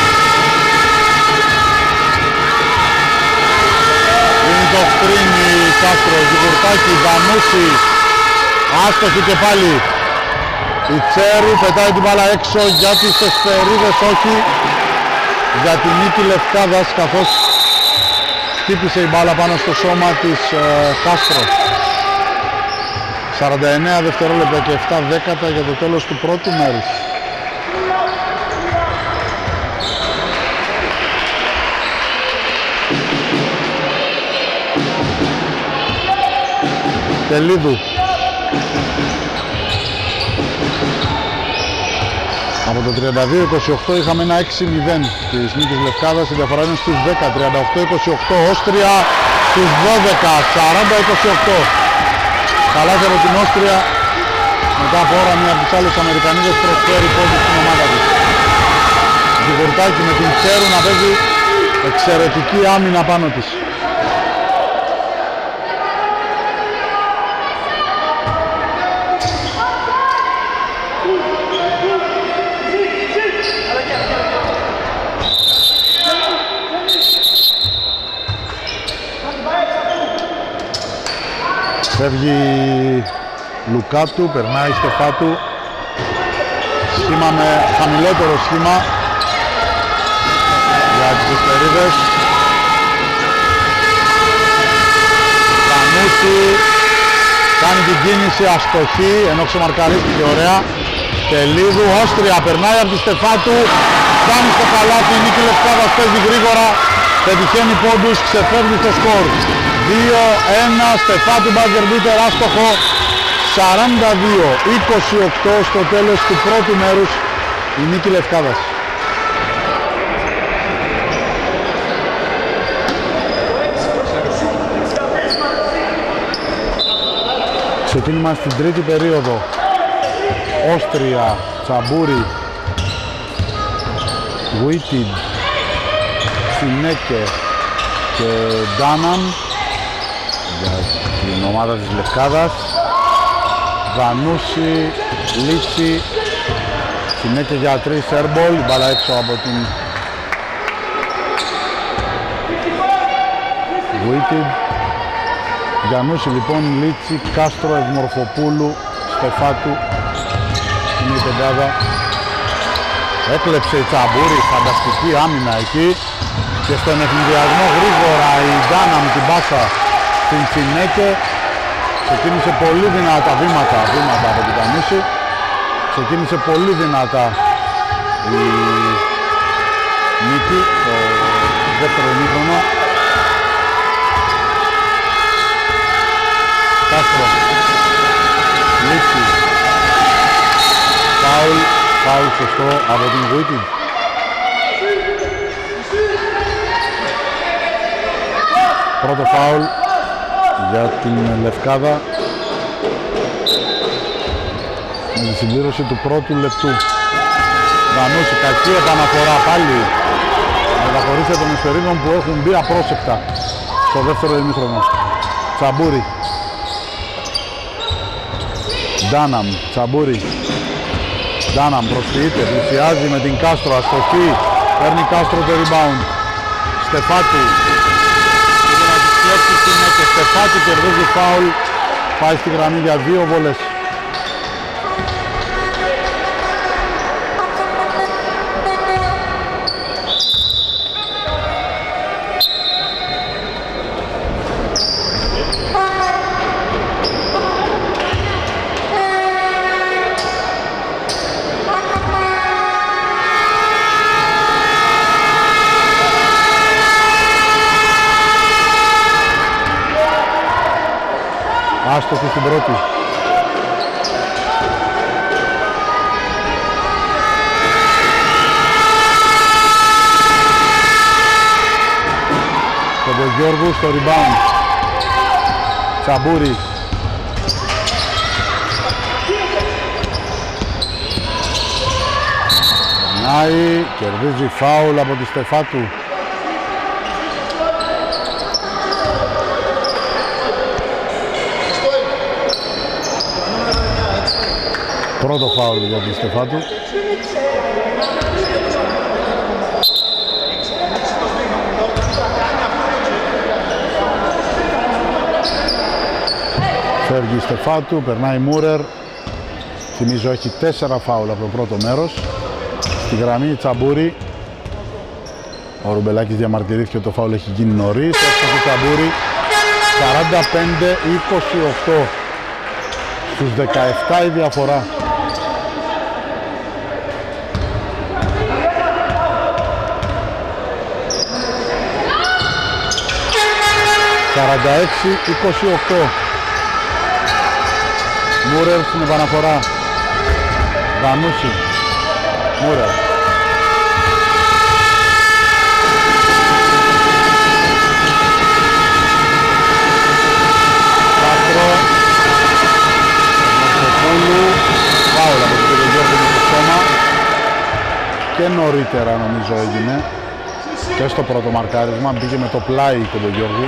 Το κρίνει Κάστρο, Γιγουρτάκη, Βανούση, άστοχη και πάλι. Η Τσέρου πετάει την μπάλα έξω για τις Εσπερίδες, όχι για την νίκη Λευκάδας, καθώς χτύπησε η μπάλα πάνω στο σώμα της ε, Κάστρο. σαράντα εννέα δευτερόλεπτα και επτά δέκατα για το τέλος του πρώτου μέρους. Τελίδου. Από το τριάντα δύο είκοσι οκτώ είχαμε ένα έξι μηδέν της νίκης Λευκάδας, η διαφορά είναι στους δέκα, τριάντα οκτώ είκοσι οκτώ. Όστρια στους δώδεκα, σαράντα είκοσι οκτώ. Καλάθι από την Όστρια, μετά από ώρα μια από τις άλλες Αμερικανίδες προσφέρει πόντους στην ομάδα της. Γιγουρτάκη με την Τσέρου να παίζει εξαιρετική άμυνα πάνω της. Φεύγει Λουκάτου, περνάει Στεφάτου. Σχήμα με χαμηλότερο σχήμα για τις Εσπερίδες. Βανούση κάνει την κίνηση αστοχή, ενώ ξεμαρκαρίστηκε ωραία. Τελίδου, Όστρια, περνάει από τη Στεφάτου, φτάνει στο καλάθι, η Νίκη Λευκάδας παίζει γρήγορα, πετυχαίνει πόντους, ξεφεύγει στο σκορ. δύο ένα, Στεφάτου μπάζερ μπίτερ, άστοχο. σαράντα δύο είκοσι οκτώ στο τέλος του πρώτου μέρους η Νίκη Λευκάδας. Ξεκίνημα στην τρίτη περίοδο. Όστρια, Τσαμπούρη, Γουίτιντ, Σινέκε και Ντάναμ για την ομάδα της Λευκάδας. Βανούση, Λίτσι, Σινέκε για τρεις, airball, η μπάλα έξω από την Γουίτιντ. Γιαννούση λοιπόν, Λίτσι, Κάστρο, Ευμορφοπούλου, Στεφάτου. Είναι η πεντάδα. Έκλεψε η Τσαμπούρη, φανταστική άμυνα εκεί. Και στον ευθυνδιασμό γρήγορα η Ντάναμ την πάσα στην Σινέκε. Ξεκίνησε πολύ δυνατά βήματα, βήματα από την Κανούση. Ξεκίνησε πολύ δυνατά η Νίκη, το δεύτερο ημίχρονο. Κάστρο, Λίτσι, φάουλ, φάουλ σωστό από την Γουίτιντ. Πρώτο φάουλ για την Λευκάδα με τη συμπλήρωση του πρώτου λεπτού. Βανούση, κακή επαναφορά πάλι με τα κορίτσια των Εσπερίδων που έχουν μπει απρόσεκτα στο δεύτερο ημίχρονο. Τσαμπούρη, Ντάναμ, Τσαμπούρη, Ντάναμ προσποιείται, πλησιάζει με την Κάστρο, αστοχή, παίρνει Κάστρο το rebound. Στεφάτου, πήγε να της κλέψει την και Στεφάτου κερδίζει φάουλ, πάει στη γραμμή για δύο βολές. Άστοχη στην πρώτη. Κοντογιώργου στο rebound. Τσαμπούρη. Περνάει, κερδίζει φάουλ από τη Στεφάτου. Πρώτο φάουλ για τη Στεφάτου. Φεύγει η Στεφάτου, περνάει Μούρερ. Θυμίζω έχει τέσσερα φάουλ από το πρώτο μέρος. Στη γραμμή η Τσαμπούρη. Ο Ρουμπελάκης διαμαρτυρήθηκε ότι το φάουλ έχει γίνει νωρίς. Έφτασε η Τσαμπούρη. σαράντα πέντε είκοσι οκτώ. Στους δεκαεπτά η διαφορά. σαράντα έξι είκοσι οκτώ. Μούρερ στην επαναφορά. Βανούση. Μούρερ. Κάστρο. Μαρκοπούλου. Φάουλ από τον κύριο Γιώργο με το σώμα. Και νωρίτερα νομίζω έγινε. Και στο πρώτο μαρκάρισμα μπήκε με το πλάι του Γιώργου.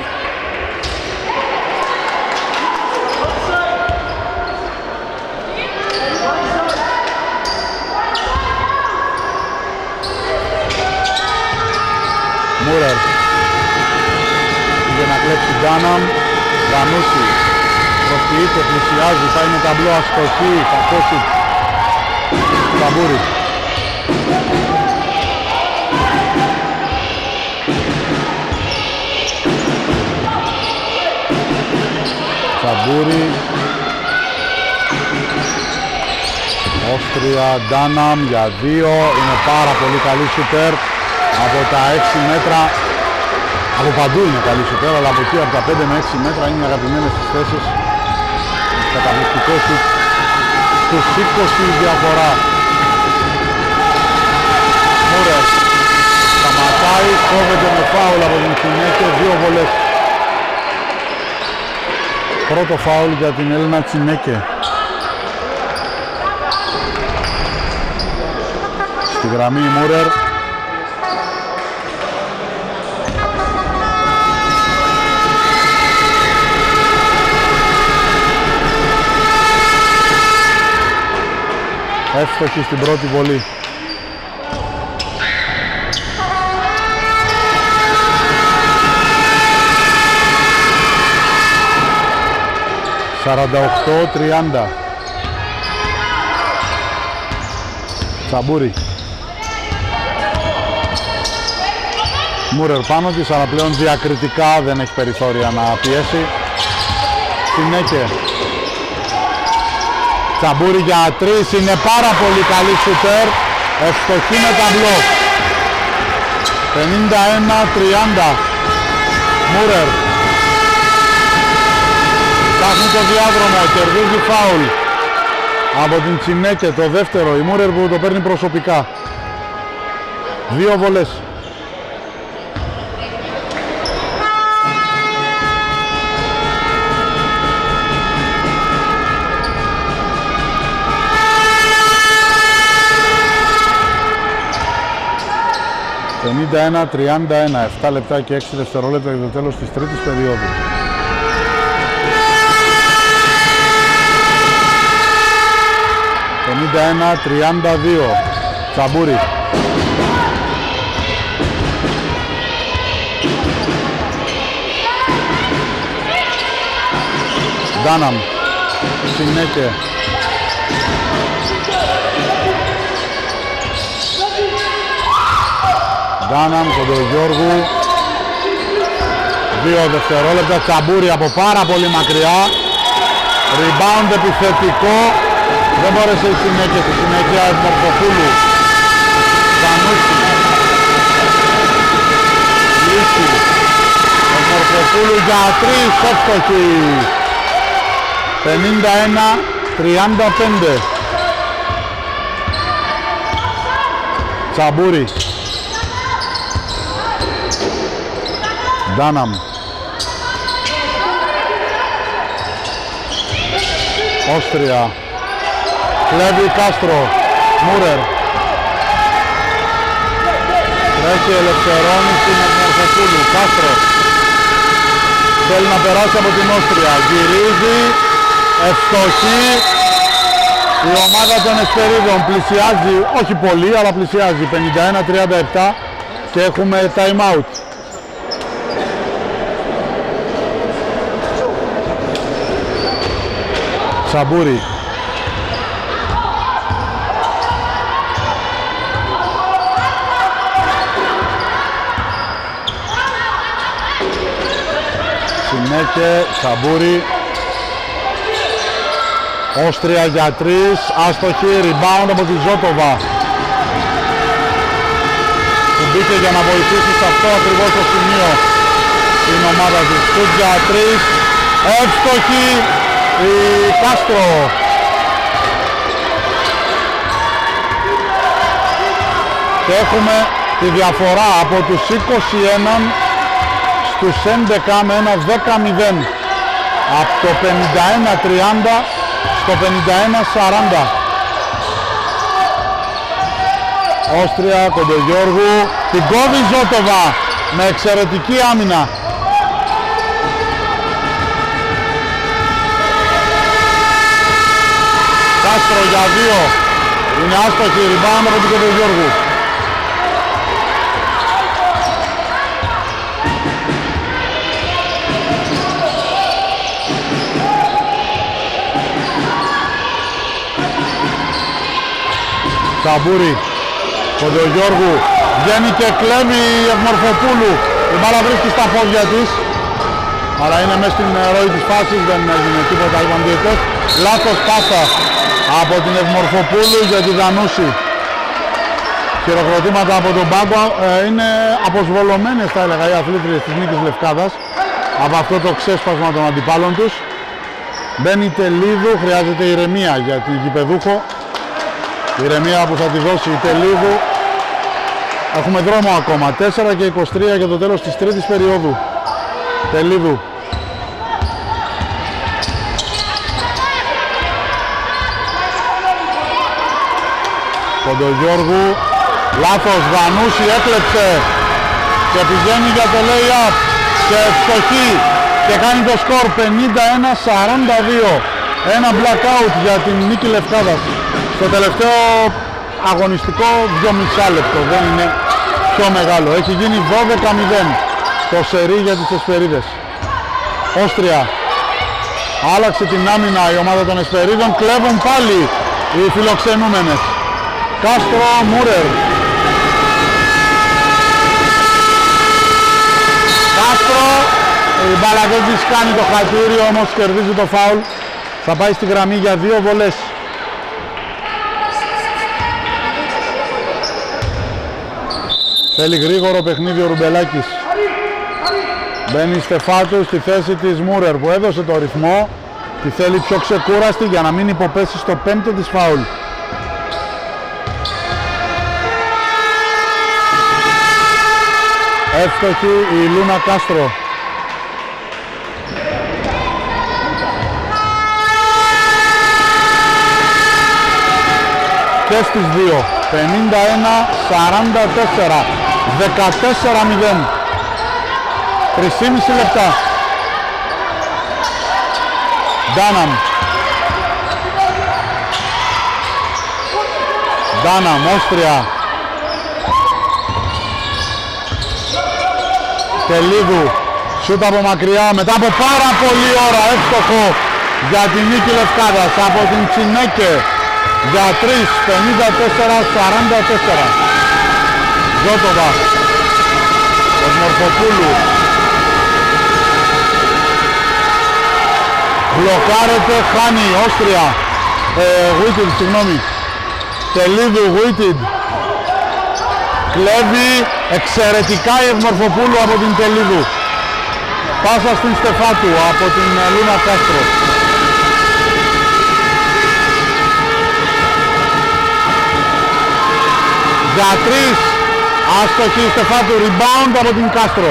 Μούρερ πήγε να κλέψει Ντάναμ. Βανούση προς και πλησιάζει, πάει με ταμπλό αστοχή, κακότσι. Τσαμπούρη. Τσαμπούρη. Όστρια, Ντάναμ για δύο, είναι πάρα πολύ καλή σουτέρ από τα έξι μέτρα. Από παντού είναι καλή σουτέρ, αλλά από εκεί από τα πέντε με έξι μέτρα είναι αγαπημένες τις θέσεις. Καταπληκτικό σουτ στους είκοσι διαφορά. Μούρερ σταματάει, κόβεται με φάουλ από την Τσινέκε, δύο βολές. Πρώτο φάουλ για την Έλληνα Τσινέκε. Στη γραμμή η Μούρερ. Εύστοχη στην πρώτη βολή. σαράντα οκτώ τριάντα. Τσαμπούρη. Μούρερ πάνω της, αλλά πλέον διακριτικά δεν έχει περιθώρια να πιέσει. Τσινέκε. Τσαμπούρη για τρεις, είναι πάρα πολύ καλή σουτέρ, ευστοχή με ταμπλό. πενήντα ένα τριάντα. Μούρερ. Ψάχνει το διάδρομο, κερδίζει φάουλ από την Τσινέκε, το δεύτερο, η Μούρερ που το παίρνει προσωπικά. Δύο βολές. πενήντα ένα τριάντα ένα, επτά λεπτά και έξι δευτερόλεπτα για το τέλος της τρίτης περίοδου. πενήντα ένα τριάντα δύο. Τσαμπούρη. Ντάναμ. Τσινέκε. Ντάναμ, Κοντογιώργου. Δύο δευτερόλεπτα. Τσαμπούρη από πάρα πολύ μακριά. Rebound επιθετικό. Δεν μπόρεσε η συνέχεια, στη συνέχεια Μορφοπούλου. Βανούση. Λύση. Ο Μορφοπούλου για τρεις, εύστοχη. πενήντα ένα τριάντα πέντε. Τσαμπούρη. Ντάναμ. Όστρια. Κλέβει Κάστρο. Μούρερ. Τρέχει, ελευθερώνει στην Μορφοπούλου. Κάστρο. Θέλει να περάσει από την Όστρια. Γυρίζει. Ευστοχή. Η ομάδα των Εσπερίδων πλησιάζει, όχι πολύ, αλλά πλησιάζει. πενήντα ένα τριάντα επτά και έχουμε time out. Τσαμπούρη. Συνέχεια, Τσαμπούρη. Όστρια για τρεις, άστοχη, rebound από τη Ζώτοβα. Που μπήκε για να βοηθήσει σε αυτό ακριβώς το σημείο την ομάδα της. Σουτ για τρεις, εύστοχη η Κάστρο. Και έχουμε τη διαφορά από τους είκοσι ένα στους έντεκα με ένα δέκα μηδέν. Από το πενήντα ένα τριάντα στο πενήντα ένα σαράντα. Όστρια, Κοντογιώργου, την κόβει Ζώτοβα με εξαιρετική άμυνα. Κάστρο για δύο, είναι άστοχη, rebound από την Κοντογιώργου. Τσαμπούρη, Κοντογιώργου, βγαίνει και κλέβει η Ευμορφοπούλου. Η μπάλα βρίσκει στα πόδια της, αλλά είναι μέσα στην ροή της φάσης, δεν έγινε τίποτα, είπαν διαιτητές. Λάθος πάσα από την Ευμορφοπούλου για τη Δανούση. Χειροκροτήματα από τον πάγκο, ε, είναι αποσβολωμένες θα έλεγα οι αθλήτριες της Νίκης Λευκάδας από αυτό το ξέσπασμα των αντιπάλων τους. Μπαίνει Τελίδου, χρειάζεται ηρεμία για την γηπεδούχο. Ηρεμία που θα τη δώσει η Τελίδου. Έχουμε δρόμο ακόμα, τέσσερα και είκοσι τρία για το τέλος της τρίτης περίοδου. Τελίδου. Κοντογιώργου, λάθος, Βανούση έκλεψε και πηγαίνει για το lay-up και ευστοχή και κάνει το σκορ πενήντα ένα σαράντα δύο. Ένα blackout για την Νίκη Λευκάδας. Στο τελευταίο αγωνιστικό δυόμισι λεπτό, δεν είναι πιο μεγάλο. Έχει γίνει δώδεκα μηδέν το σερί για τις Εσπερίδες. Όστρια. Άλλαξε την άμυνα η ομάδα των Εσπερίδων. Κλέβουν πάλι οι φιλοξενούμενες. Κάστρο, Μούρερ. Κάστρο. Η μπάλα δεν της κάνει το χατήρι, όμως κερδίζει το φάουλ. Θα πάει στη γραμμή για δύο βολές. Θέλει γρήγορο παιχνίδι ο Ρουμπελάκης. Μπαίνει Στεφάτου στη θέση της Μούρερ που έδωσε το ρυθμό. Τη θέλει πιο ξεκούραστη για να μην υποπέσει στο πέμπτο της φάουλ. Εύστοχη η Λούνα Κάστρο. Και στις δύο. πενήντα ένα σαράντα τέσσερα. δεκατέσσερα μηδέν. τρία και μισό λεπτά. Ντάναμ. Ντάναμ, Όστρια. Τελίδου. Σούτ από μακριά μετά από πάρα πολλή ώρα. Εύστοχο για την Νίκη Λευκάδας από την Τσινέκε. Για τρεις, πενήντα τέσσερα σαράντα τέσσερα. Ζώτοβα. Κοσμορφοπούλου. Μπλοκάρεται, χάνει, Όστρια. Ε, Γουίτιντ, συγγνώμη. Τελίδου, Γουίτιντ. Κλέβει εξαιρετικά η Ευμορφοπούλου από την Τελίδου. Πάσα στην Στεφάτου από την Λούνα Κάστρο. Για τρεις, άστοχη Στεφάτου, rebound από την Κάστρο.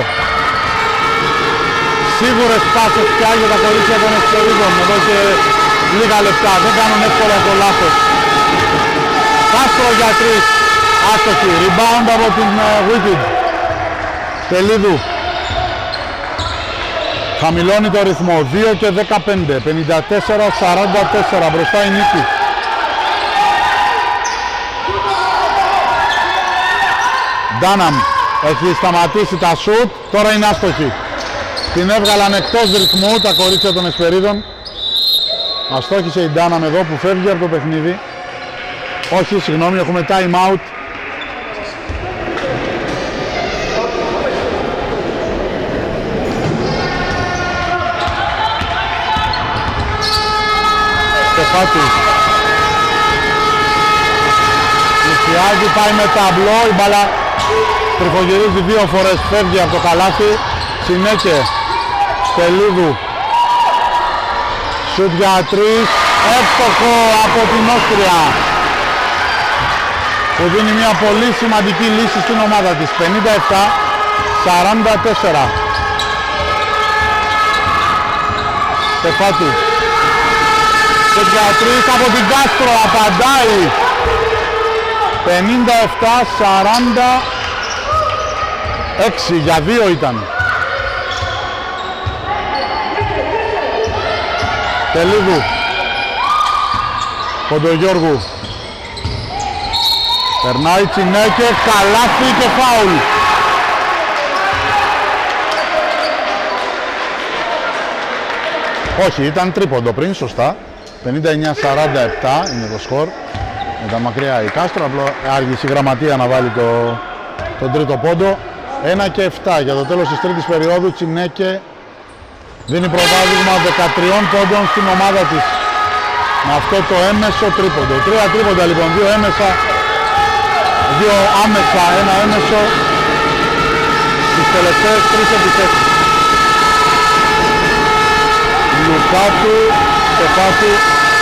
Σίγουρες πάσες πια για τα κορίτσια των Εσπερίδων εδώ και λίγα λεπτά, δεν κάνουν εύκολα το λάθος. Κάστρο για τρεις, άστοχη, rebound από την Wicked. Τελίδου. Χαμηλώνει το ρυθμό, δύο και δεκαπέντε, πενήντα τέσσερα σαράντα τέσσερα, μπροστά η Νίκη. Ντάναμ έχει σταματήσει τα σουτ, τώρα είναι άστοχη. Την έβγαλαν εκτός ρυθμού τα κορίτσια των Εσπερίδων. Αστόχησε η Ντάναμ εδώ που φεύγει από το παιχνίδι. Όχι, συγγνώμη, έχουμε time out. Στεφάτου. Πλησιάζει, πάει με ταμπλό, η μπάλα τριφογυρίζει δύο φορές, φεύγει από το καλάθι. Συνέχεια. Τελίδου. Σουτ για τρεις, εύστοχο από την Όστρια που δίνει μια πολύ σημαντική λύση στην ομάδα της. Πενήντα επτά σαράντα τέσσερα. Στεφάτου. Σουτ για τρεις από την Κάστρο, απαντάει. πενήντα επτά σαράντα έξι, για δύο ήταν. Τελίδου. Κοντογιώργου. Περνάει Τσινέκε, καλάθι και φάουλ. Όχι, ήταν τρίποντο πριν, σωστά. πενήντα εννιά σαράντα επτά είναι το σκορ. Με τα μακριά η Κάστρο, απλό άργησε η γραμματεία να βάλει το, τον τρίτο πόντο. ένα και επτά για το τέλος της τρίτης περίοδου. Τσινέκε δίνει προβάδισμα δεκατρία πόντων στην ομάδα της. Με αυτό το έμεσο τρίποντο. Τρία τρίποντα λοιπόν, δύο έμεσα, δύο άμεσα, ένα έμεσο στις τελευταίες τρεις επιθέσεις. Λουκάτου, Στεφάτου,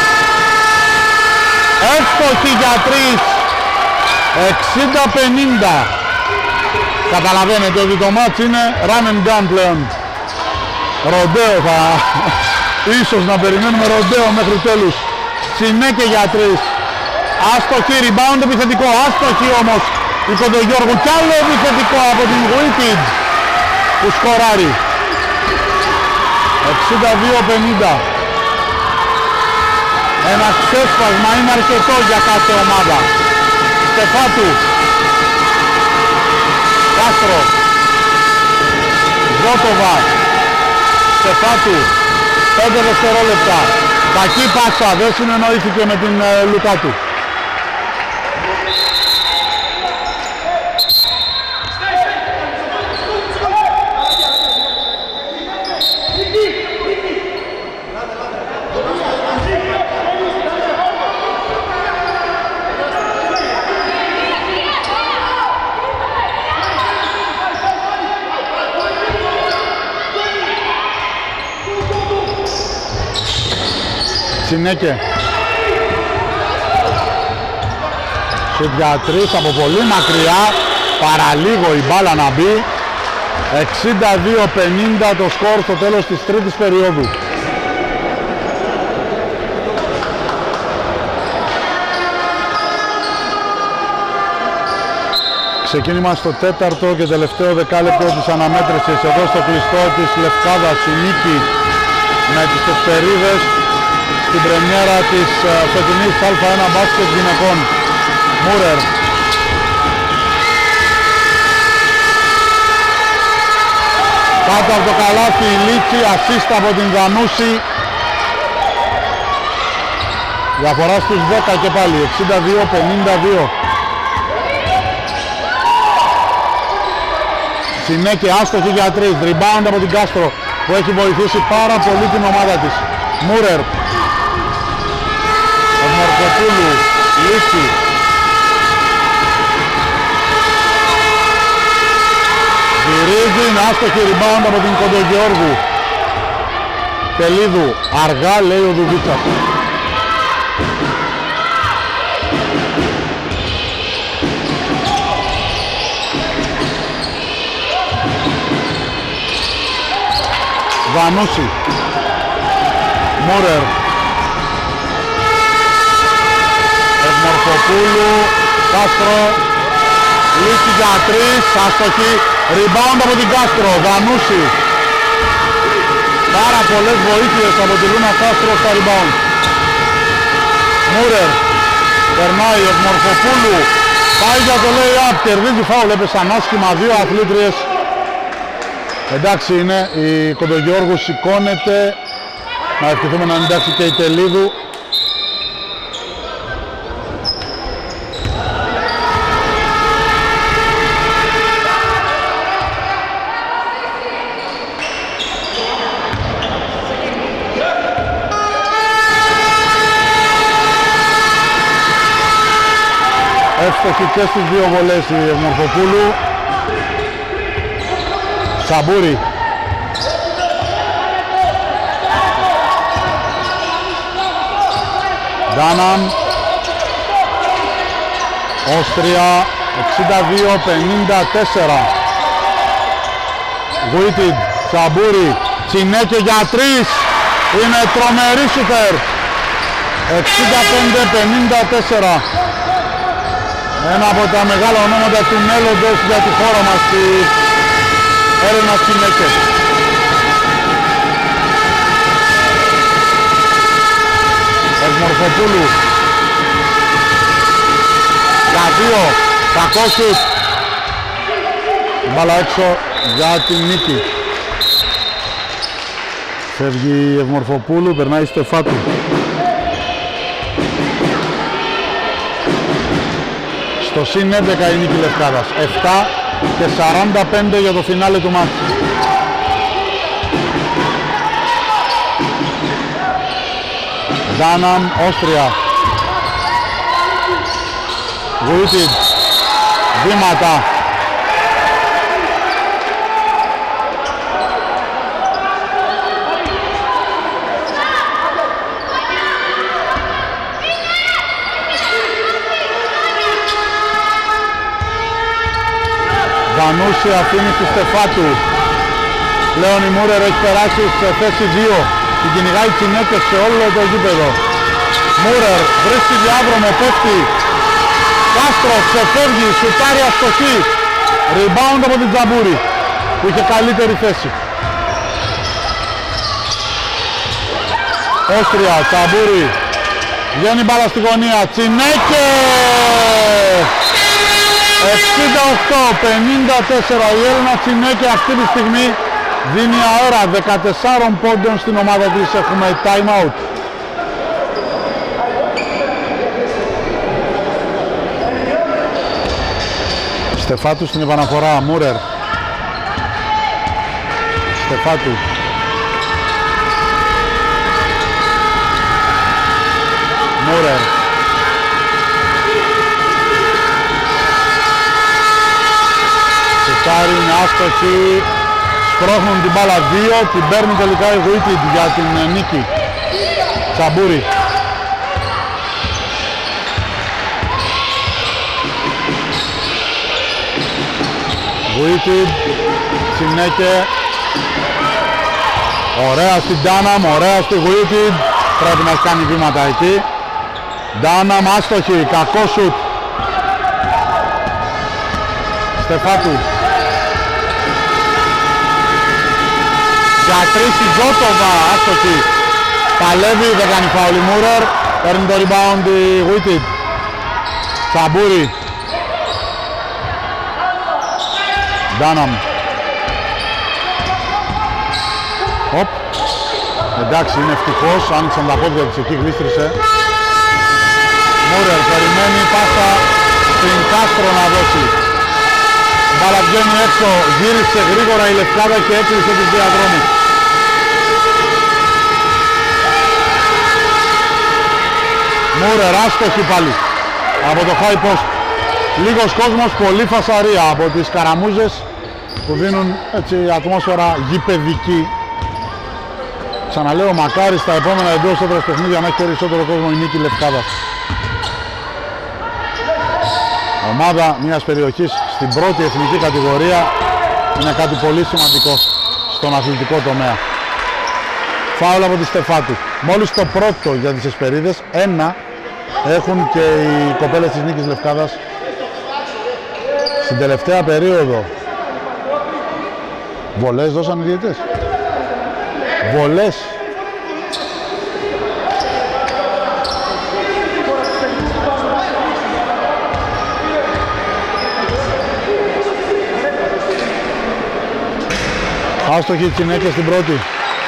εύστοχη για τρεις, εξήντα πενήντα. Καταλαβαίνετε ότι το μάτς είναι run and gun πλέον. Ροντέο θα... ίσως να περιμένουμε ροντέο μέχρι τέλους. Τσινέκε για τρεις. Άστοχη, rebound επιθετικό. Άστοχη όμως η Κοντογιώργου. Κι άλλο επιθετικό από την Wicked που σκοράρει. εξήντα δύο πενήντα. Ένα ξέσπασμα είναι αρκετό για κάθε ομάδα. Στεφάτου, Κάστρο, Ζώτοβα, Στεφάτου, πέντε δευτερόλεπτα. Κακή πάσα, δεν συνεννοήθηκε με την ε, Λουκάτου. Τσινέκε. Σουτ για τρεις από πολύ μακριά, παραλίγο η μπάλα να μπει. εξήντα δύο πενήντα το σκορ στο τέλος της τρίτης περίοδου. Ξεκίνημα στο τέταρτο και τελευταίο δεκάλεπτο της αναμέτρησης. Εδώ στο κλειστό της Λευκάδας η νίκη με τις Εσπερίδες στην πρεμιέρα της φετινής Α1 μπάσκετ γυναικών. Μούρερ. Κάτω από το καλάθι η Λίτσι, ασίστα από την Δανούση. Διαφορά στους δέκα και πάλι, εξήντα δύο πενήντα δύο. Συνέχεια άστοχη για τρεις, rebound από την Κάστρο που έχει βοηθήσει πάρα πολύ την ομάδα της. Μούρερ. Ο Μορκοπούλου, Λίτσι. Γυρίζει, είναι άστοχη, rebound από την Κοντογιώργου. Τελίδου, αργά λέει ο Δουβίτσας. Βανούση. Μούρερ. Ευμορφοπούλου. Κάστρο. Λύση για τρεις. Άστοχη. Rebound από την Κάστρο. Βανούση. Πάρα πολλές βοήθειες από τη Λούνα Κάστρο στα rebound. Μούρερ. Περνάει. Ευμορφοπούλου. Πάει για το lay-up. Κερδίζει φάουλ. Έπεσαν άσχημα δύο αθλήτριες. Εντάξει είναι, η Κοντογιώργου σηκώνεται. Να ευχηθούμε να είναι εντάξει και η Τελίδου. Εύστοχη και στις δύο βολές η Ευμορφοπούλου. Σαμπούρη. Ντάναμ. Όστρια. εξήντα δύο πενήντα τέσσερα. Γουίτιντ. Σαμπούρη. Τσινέκε για τρεις. Είναι τρομερή σουτέρ. εξήντα πέντε πενήντα τέσσερα. Ένα από τα μεγάλα ονόματα του μέλλοντος για τη χώρα μας. Έρενα Τσινέκε. Ευμορφοπούλου. Για δύο. Κακό σουτ. Μπάλα έξω για την νίκη. Φεύγει η Ευμορφοπούλου, περνάει στο Στεφάτου. Στο συν έντεκα η νίκη Λευκάδας. επτά και σαράντα πέντε για το φινάλε του μάτς. Ντάναμ, Όστρια. Βουίτιτ. Βήματα. Βανούση αφήνει στη Στεφάτου. Πλέον η Μούρερ έχει περάσει σε θέση δύο. Την κυνηγάει Τσινέκες σε όλο το γήπεδο. Μούρερ βρίσκει διάδρομο, πέφτει. Κάστρο ξεφεύγει, σουτάρει αστοχή. Rebound από την Τζαμπούρη που είχε καλύτερη θέση. Όστρια, Τζαμπούρη. Βγαίνει μπάλα στη γωνία. Τσινέκες! εξήντα οκτώ πενήντα τέσσερα. Η Έλληνα Τσινέκε αυτή τη στιγμή δίνει αέρα δεκατεσσάρων πόντων στην ομάδα της. Έχουμε time out. Στεφάτου στην επαναφορά. Μούρερ. Στεφάτου. Μούρερ. Σουτάρει, είναι άστοχη. Σπρώχνουν την μπάλα δύο. Την παίρνει τελικά η Γουίτιτ για την νίκη. Τσαμπούρη. Γουίτιτ. Συνέκε. Ωραία στην Ντάναμ, ωραία στη Γουίτιτ. Πρέπει να κάνει βήματα εκεί. Ντάναμ άστοχη, κακό σουτ. Στεφάτου. Για τρεις η Ζότοβα, άστοχη. Παλεύει, δεν κάνει φάουλ η Μούρερ. Παίρνει το rebound η Γουίτιτ. Τσαμπούρη. Ντάναμ. Οπ. Εντάξει, είναι ευτυχώς, άνοιξαν τα πόδια της εκεί, γλίστρισε. Μούρερ περιμένει πάσα στην Κάστρο να δώσει. Μπάλα βγαίνει έξω, γύρισε γρήγορα η Λευκάδα και έκλεισε τους διαδρόμους. Μούρερ, άστοχη πάλι από το high post. Λίγος κόσμος, πολύ φασαρία από τις καραμούζες που δίνουν έτσι ατμόσφαιρα γηπεδική. Ξαναλέω, μακάρι στα επόμενα εντός έδρας παιχνίδια να έχει περισσότερο κόσμο η νίκη Λευκάδας. Ομάδα μιας περιοχής στην πρώτη εθνική κατηγορία είναι κάτι πολύ σημαντικό στον αθλητικό τομέα. Φάουλ από τη Στεφάτου. Μόλις το πρώτο για τις Εσπερίδες, ένα έχουν και οι κοπέλες της νίκης Λευκάδας στην τελευταία περίοδο. Βολές δώσαν οι διαιτητές. Βολές. Άστοχη η Τσινέκες στην πρώτη.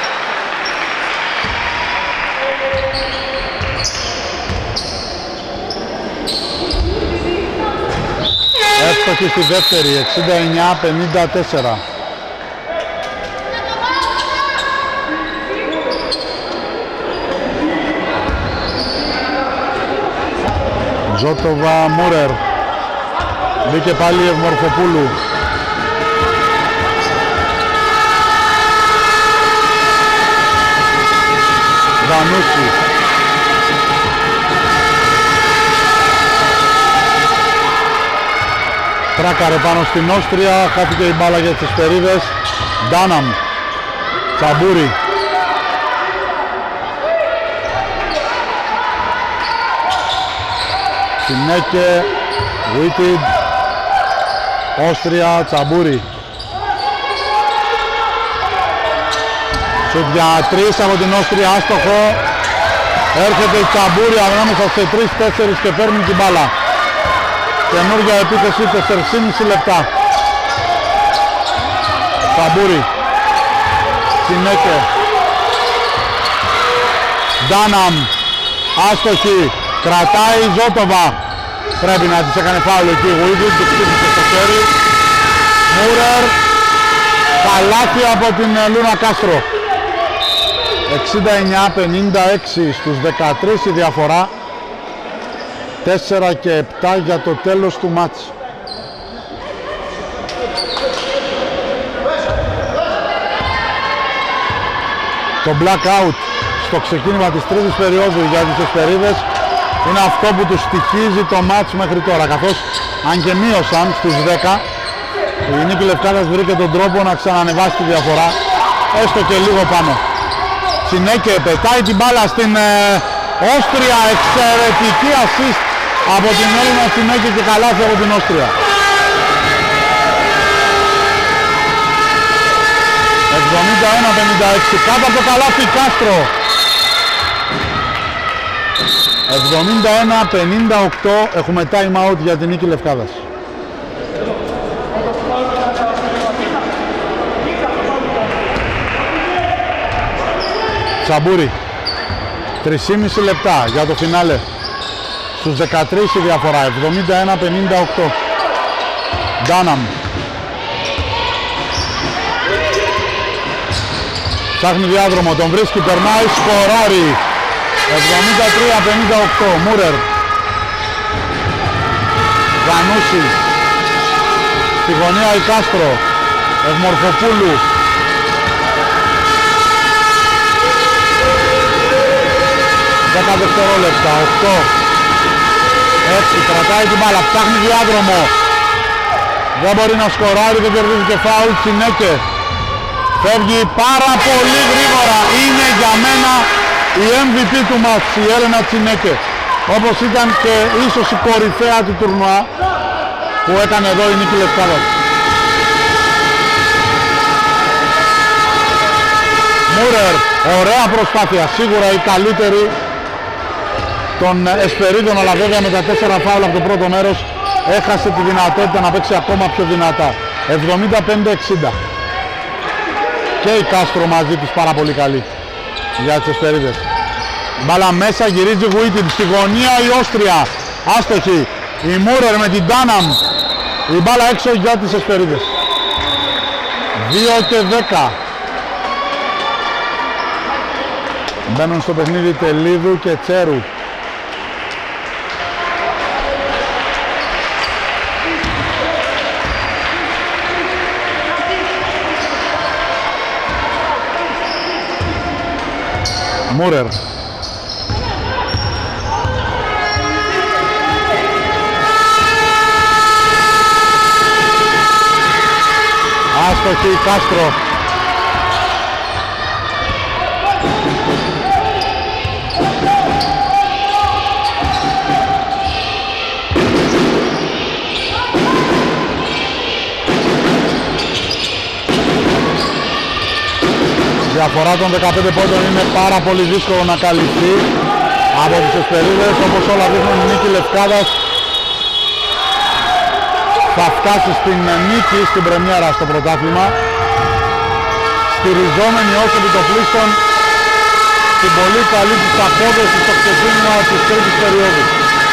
Εύστοχη στη δεύτερη, εξήντα εννιά πενήντα τέσσερα. Ζότοβα, Μούρερ. Μπήκε πάλι η Ευμορφοπούλου. Βανούση. Τράκαρε πάνω στην Όστρια, χάθηκε η μπάλα για τις Εσπερίδες. Ντάναμ. Τσαμπούρη. Συνέκε. Γουίτιτ. Όστρια. Τσαμπούρη. Σουτ για τρεις από την Όστρια, άστοχο. Έρχεται η Τσαμπούρη ανάμεσα σε τρεις τέσσερα και παίρνει την μπάλα. Καινούργια επίθεση, τέσσερα και μισό λεπτά. Τσαμπούρη. Συνέκε. Ντάναμ. Άστοχη. Κρατάει η Ζότοβα. Πρέπει να της έκανε φάουλ εκεί η Γουίδη, του χτύπησε στο χέρι. Μούρερ, καλάθι από την Λούνα Κάστρο. εξήντα εννιά πενήντα έξι στους δεκατρείς η διαφορά. τέσσερα και επτά για το τέλος του μάτς. Το blackout στο ξεκίνημα της τρίτης περίοδου για τις Εσπερίδες είναι αυτό που τους στοιχίζει το μάτς μέχρι τώρα, καθώς αν και μείωσαν στους δέκα, η Νίκη Λευκάδας βρήκε τον τρόπο να ξανανεβάσει τη διαφορά έστω και λίγο πάνω. Τσινέκε πετάει την μπάλα στην ε, Όστρια, εξαιρετική assist από την Έλληνα Τσινέκε και καλάθι από την Όστρια. εβδομήντα ένα πενήντα έξι κάτω από το καλάθι Κάστρο. εβδομήντα ένα πενήντα οκτώ, έχουμε time out για την Νίκη Λευκάδας. Τσαμπούρη, τρία και μισό λεπτά για το φινάλε. Στους δεκατρείς η διαφορά, εβδομήντα ένα πενήντα οκτώ. Ντάναμ. Ψάχνει διάδρομο, τον βρίσκει, περνάει, σκοράρει. εβδομήντα τρία πενήντα οκτώ. Μούρερ. Γανούση. Στη γωνία η Κάστρο. Ευμορφοπούλου. δέκα δευτερόλεπτα, οκτώ, έξι, κρατάει την μπάλα, ψάχνει διάδρομο. Δεν μπορεί να σκοράρει, δεν κερδίζει και φάουλ. Τσινέκε. Φεύγει πάρα πολύ γρήγορα. Είναι για μένα η εμ βι πι του μάτς, η Έλενα Τσινέκε. Όπως ήταν και ίσως η κορυφαία του τουρνουά που έκανε εδώ η Νίκη Λευκάδας. Μούρερ, ωραία προσπάθεια, σίγουρα η καλύτερη των Εσπερίδων, αλλά βέβαια με τα τέσσερα φάουλ από το πρώτο μέρος έχασε τη δυνατότητα να παίξει ακόμα πιο δυνατά. εβδομήντα πέντε εξήντα. Και η Κάστρο μαζί της πάρα πολύ καλή για τις Εσπερίδες. Μπάλα μέσα, γυρίζει Γουίτιν, στη γωνία η Όστρια, άστοχη. Η Μούρερ με την Ντάναμ, η μπάλα έξω για τις Εσπερίδες. δύο και δέκα. Μπαίνουν στο παιχνίδι Τελίδου και Τσέρου. Μούρερ. Άστοχη Κάστρο. Η διαφορά των δεκαπέντε πόντων είναι πάρα πολύ δύσκολο να καλυφθεί από τις Εσπερίδες. Όπως όλα δείχνουν, η Νίκη Λευκάδας θα φτάσει στην νίκη στην πρεμιέρα στο πρωτάθλημα, στηριζόμενη ως επιτοπλίστων στην πολύ καλή της απόδοση στο ξεκίνημα της τρίτης περίοδου.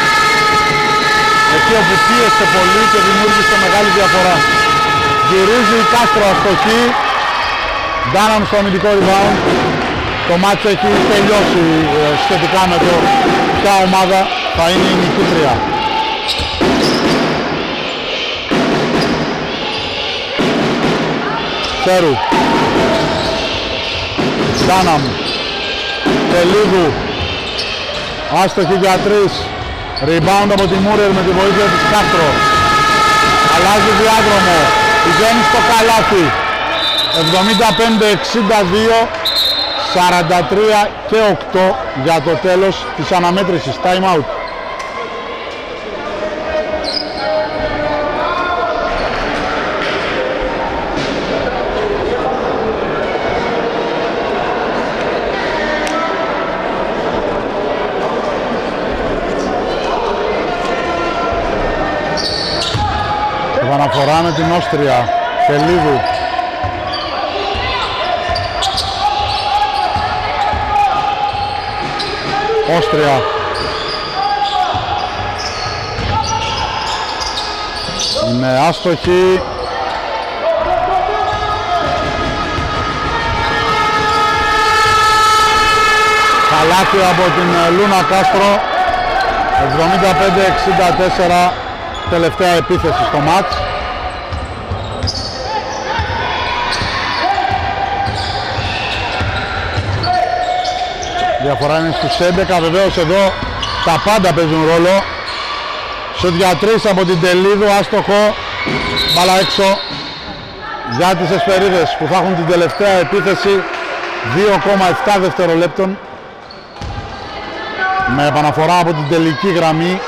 Εκεί όπου πίεσε πολύ και δημιούργησε μεγάλη διαφορά. Γυρίζει η Κάστρο, αστοχή. Ντάναμ στο αμυντικό rebound. Το μάτσο έχει τελειώσει σχετικά με το ποια ομάδα θα είναι η νικήτρια. Τσέρου. Ντάναμ. Τελίδου. Άστοχη για τρεις. Rebound από τη Μούρερ με τη βοήθεια της Κάστρο. Αλλάζει διάδρομο. Πηγαίνει στο καλάθι. εβδομήντα πέντε εξήντα δύο, σαράντα τρία και οκτώ για το τέλος της αναμέτρησης. Time out. Επαναφορά με την Όστρια. Τελίδου. Όστρια. Είναι άστοχη. Καλάθι από την Λούνα Κάστρο. εβδομήντα πέντε εξήντα τέσσερα, τελευταία επίθεση στο μάτς. Διαφορά είναι στους έντεκα, βεβαίως εδώ τα πάντα παίζουν ρόλο. Σουτ για τρεις από την Τελίδου, άστοχο, μπάλα έξω για τις Εσπερίδες που θα έχουν την τελευταία επίθεση δύο κόμμα επτά δευτερολέπτων με επαναφορά από την τελική γραμμή.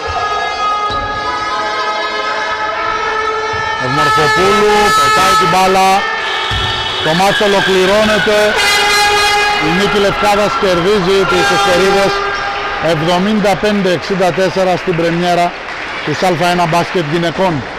Ευμορφοπούλου πετάει την μπάλα, το μάτς ολοκληρώνεται. Η Νίκη Λευκάδας κερδίζει τις Εσπερίδες εβδομήντα πέντε εξήντα τέσσερα στην πρεμιέρα της Α1 μπάσκετ γυναικών.